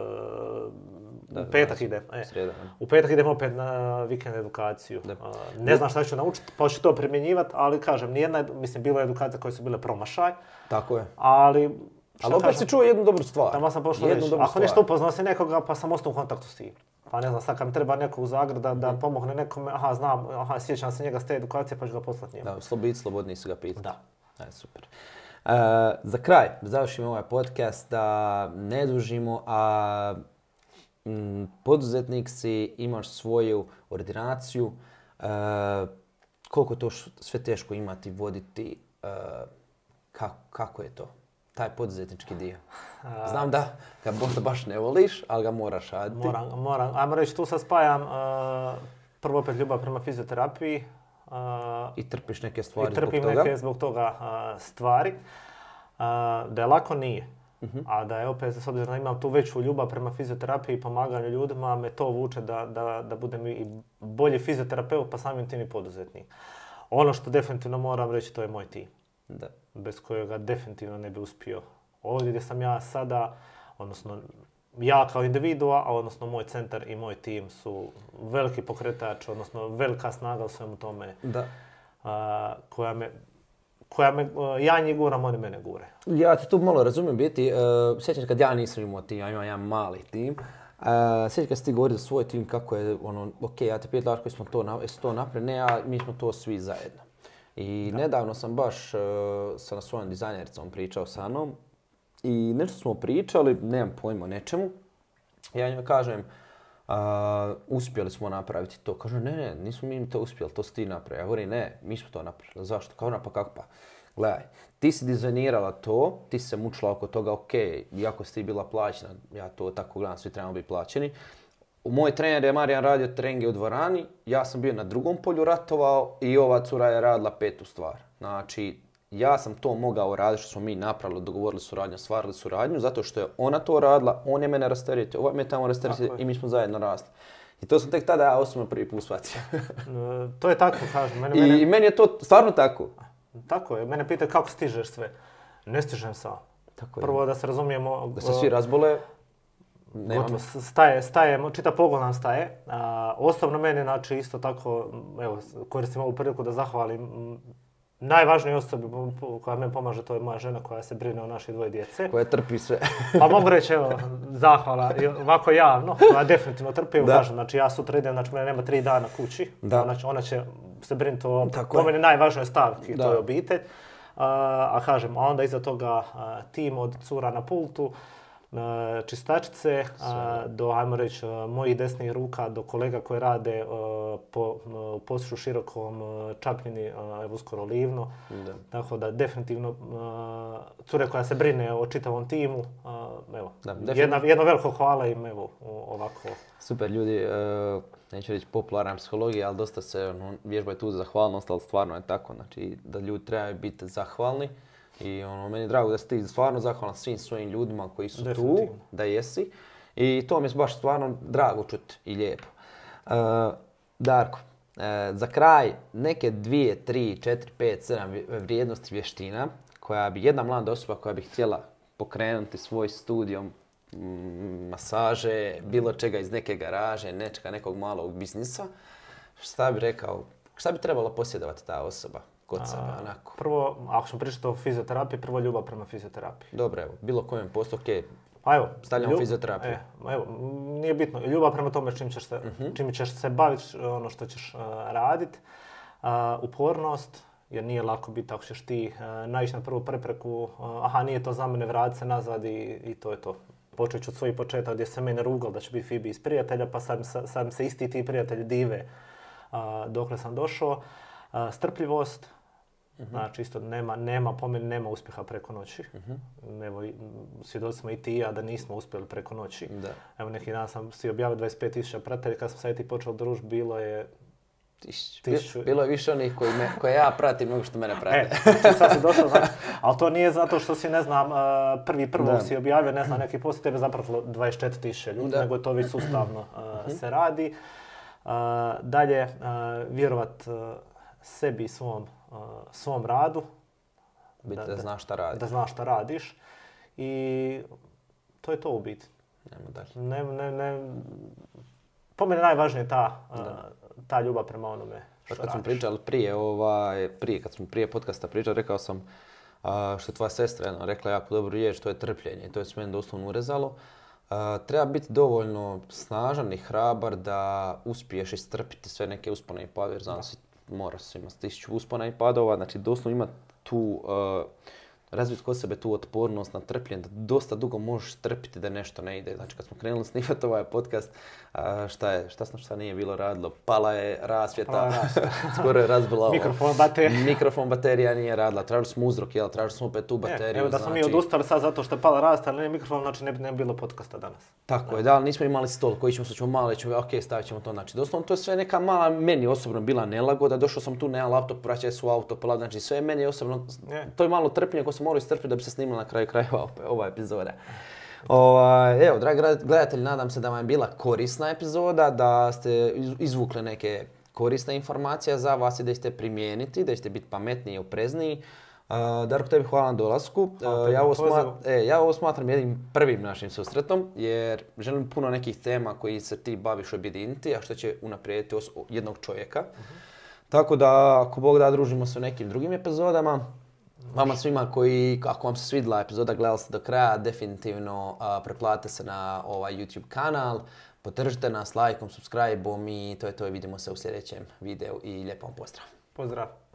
Speaker 1: da,
Speaker 2: u petak
Speaker 1: da,
Speaker 2: idem. E,
Speaker 1: srijeda.
Speaker 2: U petak idem opet na vikend edukaciju. Uh, ne znam šta ću naučiti, pa ću to primjenjivati, ali kažem, nijedna, mislim, bilo je edukacija koje su bile promašaj.
Speaker 1: Tako je.
Speaker 2: Ali...
Speaker 1: Ali opet si čuo jednu dobru stvar.
Speaker 2: Tamo sam pošao reći, ako nešto upoznao si nekoga, pa sam ostao u kontaktu s tim. Pa ne znam, sad kad mi treba neko u Zagreb da, da pomogne nekome, aha, znam, aha, sjećam se njega s te edukacije, pa ću ga poslati njemu.
Speaker 1: Da, slobodni, slobodni su ga pitati.
Speaker 2: Da.
Speaker 1: Aj, super. Uh, za kraj, da završimo ovaj podcast, da ne dužimo, a m, poduzetnik si, imaš svoju ordinaciju, uh, koliko to š, sve teško imati, voditi, uh, kako, kako je to? Taj poduzetnički dio. Znam da ga možda baš ne voliš, ali ga moraš raditi.
Speaker 2: Moram, moram. Ajmo reći, tu sad spajam uh, prvo opet ljubav prema fizioterapiji. Uh,
Speaker 1: I trpiš neke stvari
Speaker 2: zbog toga. I trpim neke zbog toga uh, stvari. Uh, da je lako nije. Uh-huh. A da je opet, s obzirom da imam tu veću ljubav prema fizioterapiji i pomaganju ljudima, me to vuče da, da, da budem i bolji fizioterapeut, pa samim tim i poduzetnik. Ono što definitivno moram reći, to je moj tim.
Speaker 1: Da.
Speaker 2: Bez kojega definitivno ne bi uspio. Ovdje gdje sam ja sada, odnosno ja kao individua, a odnosno moj centar i moj tim su veliki pokretač, odnosno velika snaga u svemu tome.
Speaker 1: Da.
Speaker 2: A, koja me, koja me, ja njih guram, oni mene gure.
Speaker 1: Ja te tu malo razumijem biti. Uh, sjećam kad ja nisam imao tim, ja imam jedan mali tim. Uh, sjećam kad si ti govorio za svoj tim kako je, ono, ok, ja te pitam koji smo to, to napravili, ne, a mi smo to svi zajedno. I da. Nedavno sam baš uh, sa na svojom dizajnericom pričao sa mnom i nešto smo pričali, nemam pojma o nečemu. Ja njoj kažem, uh, uspjeli smo napraviti to. Kaže, ne, ne, nismo mi to uspjeli, to si ti napravili. Ja govorim, ne, mi smo to napravili. Zašto? Kao ona, pa kako pa? Gledaj, ti si dizajnirala to, ti si se mučila oko toga, ok, iako si ti bila plaćena, ja to tako gledam, svi trebamo biti plaćeni. Moj trener je Marijan radio treninge u dvorani, ja sam bio na drugom polju ratovao i ova cura je radila petu stvar. Znači, ja sam to mogao raditi što smo mi napravili, dogovorili suradnju, stvarili suradnju, zato što je ona to radila, on je mene rasteretio, ovaj me tamo rasteretio i mi smo zajedno rasli. I to sam tek tada ja osobno prvi put shvatio.
Speaker 2: To je tako, kažem. Mene,
Speaker 1: I,
Speaker 2: mene...
Speaker 1: I meni je to stvarno tako.
Speaker 2: Tako je, mene pitaju kako stižeš sve. Ne stižem sam.
Speaker 1: Tako
Speaker 2: Prvo da se razumijemo...
Speaker 1: Da se svi razbole.
Speaker 2: Gotovo, staje, staje, čita pogon nam staje. A, osobno meni, znači, isto tako, evo, koristim ovu priliku da zahvalim najvažnijoj osobi koja me pomaže, to je moja žena koja se brine o naše dvoje djece.
Speaker 1: Koja trpi sve.
Speaker 2: Pa mogu reći, evo, zahvala, ovako javno, koja definitivno trpi, kažem, znači ja sutra idem, znači mene nema tri dana kući, ona će, ona će se brinuti o, po meni najvažnijoj stavki, to je obitelj. A, a kažem, a onda iza toga a, tim od cura na pultu, čistačice, a, do, ajmo reći, mojih desnih ruka, do kolega koji rade a, po Posušu Širokom, Čapljini, a, evo uskoro Livno. Da. Tako da definitivno a, cure koja se brine o čitavom timu, a, evo, da, jedna, jedno veliko hvala im, evo, ovako.
Speaker 1: Super ljudi, uh, neću reći popularan psihologija, ali dosta se ono, vježbaju tu zahvalnost, ali stvarno je tako, znači da ljudi trebaju biti zahvalni. I ono, meni je drago da si ti stvarno zahvalan svim svojim ljudima koji su
Speaker 2: Definitivno.
Speaker 1: tu, da jesi. I to mi je baš stvarno drago čuti i lijepo. Uh, Darko, uh, za kraj neke dvije, tri, četiri, pet, sedam vrijednosti vještina koja bi jedna mlada osoba koja bi htjela pokrenuti svoj studio masaže, bilo čega iz neke garaže, nečega, nekog malog biznisa, šta bi rekao, šta bi trebala posjedovati ta osoba kod sebe, onako?
Speaker 2: Prvo, ako ćemo pričati o fizioterapiji, prvo ljubav prema fizioterapiji.
Speaker 1: Dobro, evo, bilo kojem poslu, ok,
Speaker 2: A evo,
Speaker 1: stavljamo
Speaker 2: ljub-
Speaker 1: fizioterapiju.
Speaker 2: E, evo, nije bitno, ljubav prema tome čim ćeš se,
Speaker 1: Mhm.
Speaker 2: čim ćeš se baviti, ono što ćeš uh, raditi. Uh, upornost, jer nije lako biti ako ćeš ti uh, naići na prvu prepreku, uh, aha, nije to za mene, vrati se nazad i, i to je to. Počet ću od svojih početaka gdje se mene rugal da će biti Fibi iz prijatelja, pa sad, sad, sad se isti ti prijatelji dive uh, dokle sam došao. Uh, strpljivost, znači isto nema, nema, po meni nema uspjeha preko noći. Evo, i- svjedoci smo i ti i ja da nismo uspjeli preko noći.
Speaker 1: Da.
Speaker 2: Evo neki dan sam si objavio dvadeset pet tisuća pratitelja, kad sam sad i ti počeo družiti, bilo je...
Speaker 1: Tisuću.
Speaker 2: Tisuću.
Speaker 1: Bilo je više onih koji me, koje ja pratim nego što mene prate.
Speaker 2: E, znači sad si došao, znači, ali to nije zato što si, ne znam, uh, prvi prvog
Speaker 1: Da.
Speaker 2: si objavio, ne znam, neki post, tebe zapratilo dvadeset četiri tisuće ljudi,
Speaker 1: Da.
Speaker 2: nego je to već sustavno uh, se radi. Uh, dalje, uh, vjerovat uh, sebi i svom, uh, svom radu.
Speaker 1: Biti
Speaker 2: Da-
Speaker 1: da,
Speaker 2: da-
Speaker 1: znaš šta radi.
Speaker 2: Da znaš šta radiš i to je to u biti.
Speaker 1: Nemo dalje.
Speaker 2: Ne, ne, ne, po meni najvažnije ta, uh, ta ljubav prema onome što
Speaker 1: Kad smo
Speaker 2: radiš.
Speaker 1: pričali prije, ovaj, prije, kad smo prije podcasta pričali, rekao sam a, što je tvoja sestra jedno, rekla jako dobru riječ, to je trpljenje. To je s meni doslovno urezalo. A, treba biti dovoljno snažan i hrabar da uspiješ istrpiti sve neke uspone i padove, jer znam da si mora si imati tisuću uspona i padova, znači doslovno ima tu, uh, razviti kod sebe tu otpornost na trpljenje, da dosta dugo možeš trpiti da nešto ne ide. Znači kad smo krenuli snimati ovaj podcast, a, šta je, šta, šta nije bilo radilo? Pala je rasvjeta,
Speaker 2: Pala je rasvjeta.
Speaker 1: skoro je razbila ovo.
Speaker 2: Mikrofon, baterija.
Speaker 1: Mikrofon, baterija nije radila, tražili smo uzrok, jel, tražili smo opet tu
Speaker 2: E,
Speaker 1: bateriju.
Speaker 2: evo da smo mi
Speaker 1: znači-
Speaker 2: odustali sad zato što je pala rast, ali nije mikrofon, znači ne bi, ne bi bilo podcasta danas.
Speaker 1: Tako je, da, ali nismo imali stol koji ćemo, sad ćemo malo reći, ok, stavit ćemo to, znači doslovno to je sve neka mala, meni osobno bila nelagoda, došao sam tu, nemam laptop, vraćaj su auto, pola, znači sve je meni osobno,
Speaker 2: Je.
Speaker 1: to je malo trpljenje koje sam morao istrpiti da bi se snimila na kraju krajeva ova- ova epizoda. Ovaj, evo, dragi gledatelji, nadam se da vam je bila korisna epizoda, da ste iz- izvukli neke korisne informacije za vas i da ćete primijeniti, da ćete biti pametniji i oprezniji. Uh, Darko, tebi hvala na dolasku.
Speaker 2: Hvala
Speaker 1: Uh,
Speaker 2: tebi
Speaker 1: ja,
Speaker 2: na
Speaker 1: ovo sma-
Speaker 2: pozivu.
Speaker 1: e, ja ovo smatram jednim prvim našim susretom, jer želim puno nekih tema koji se ti baviš objediniti, a što će unaprijediti os- jednog čovjeka. Tako da, ako Bog da, družimo se u nekim drugim epizodama. Vama svima koji, ako vam se svidjela epizoda, gledali ste do kraja, definitivno a, pretplatite se na ovaj YouTube kanal, podržite nas lajkom, subscribe-om i to je to i vidimo se u sljedećem videu i lijep vam pozdrav.
Speaker 2: Pozdrav.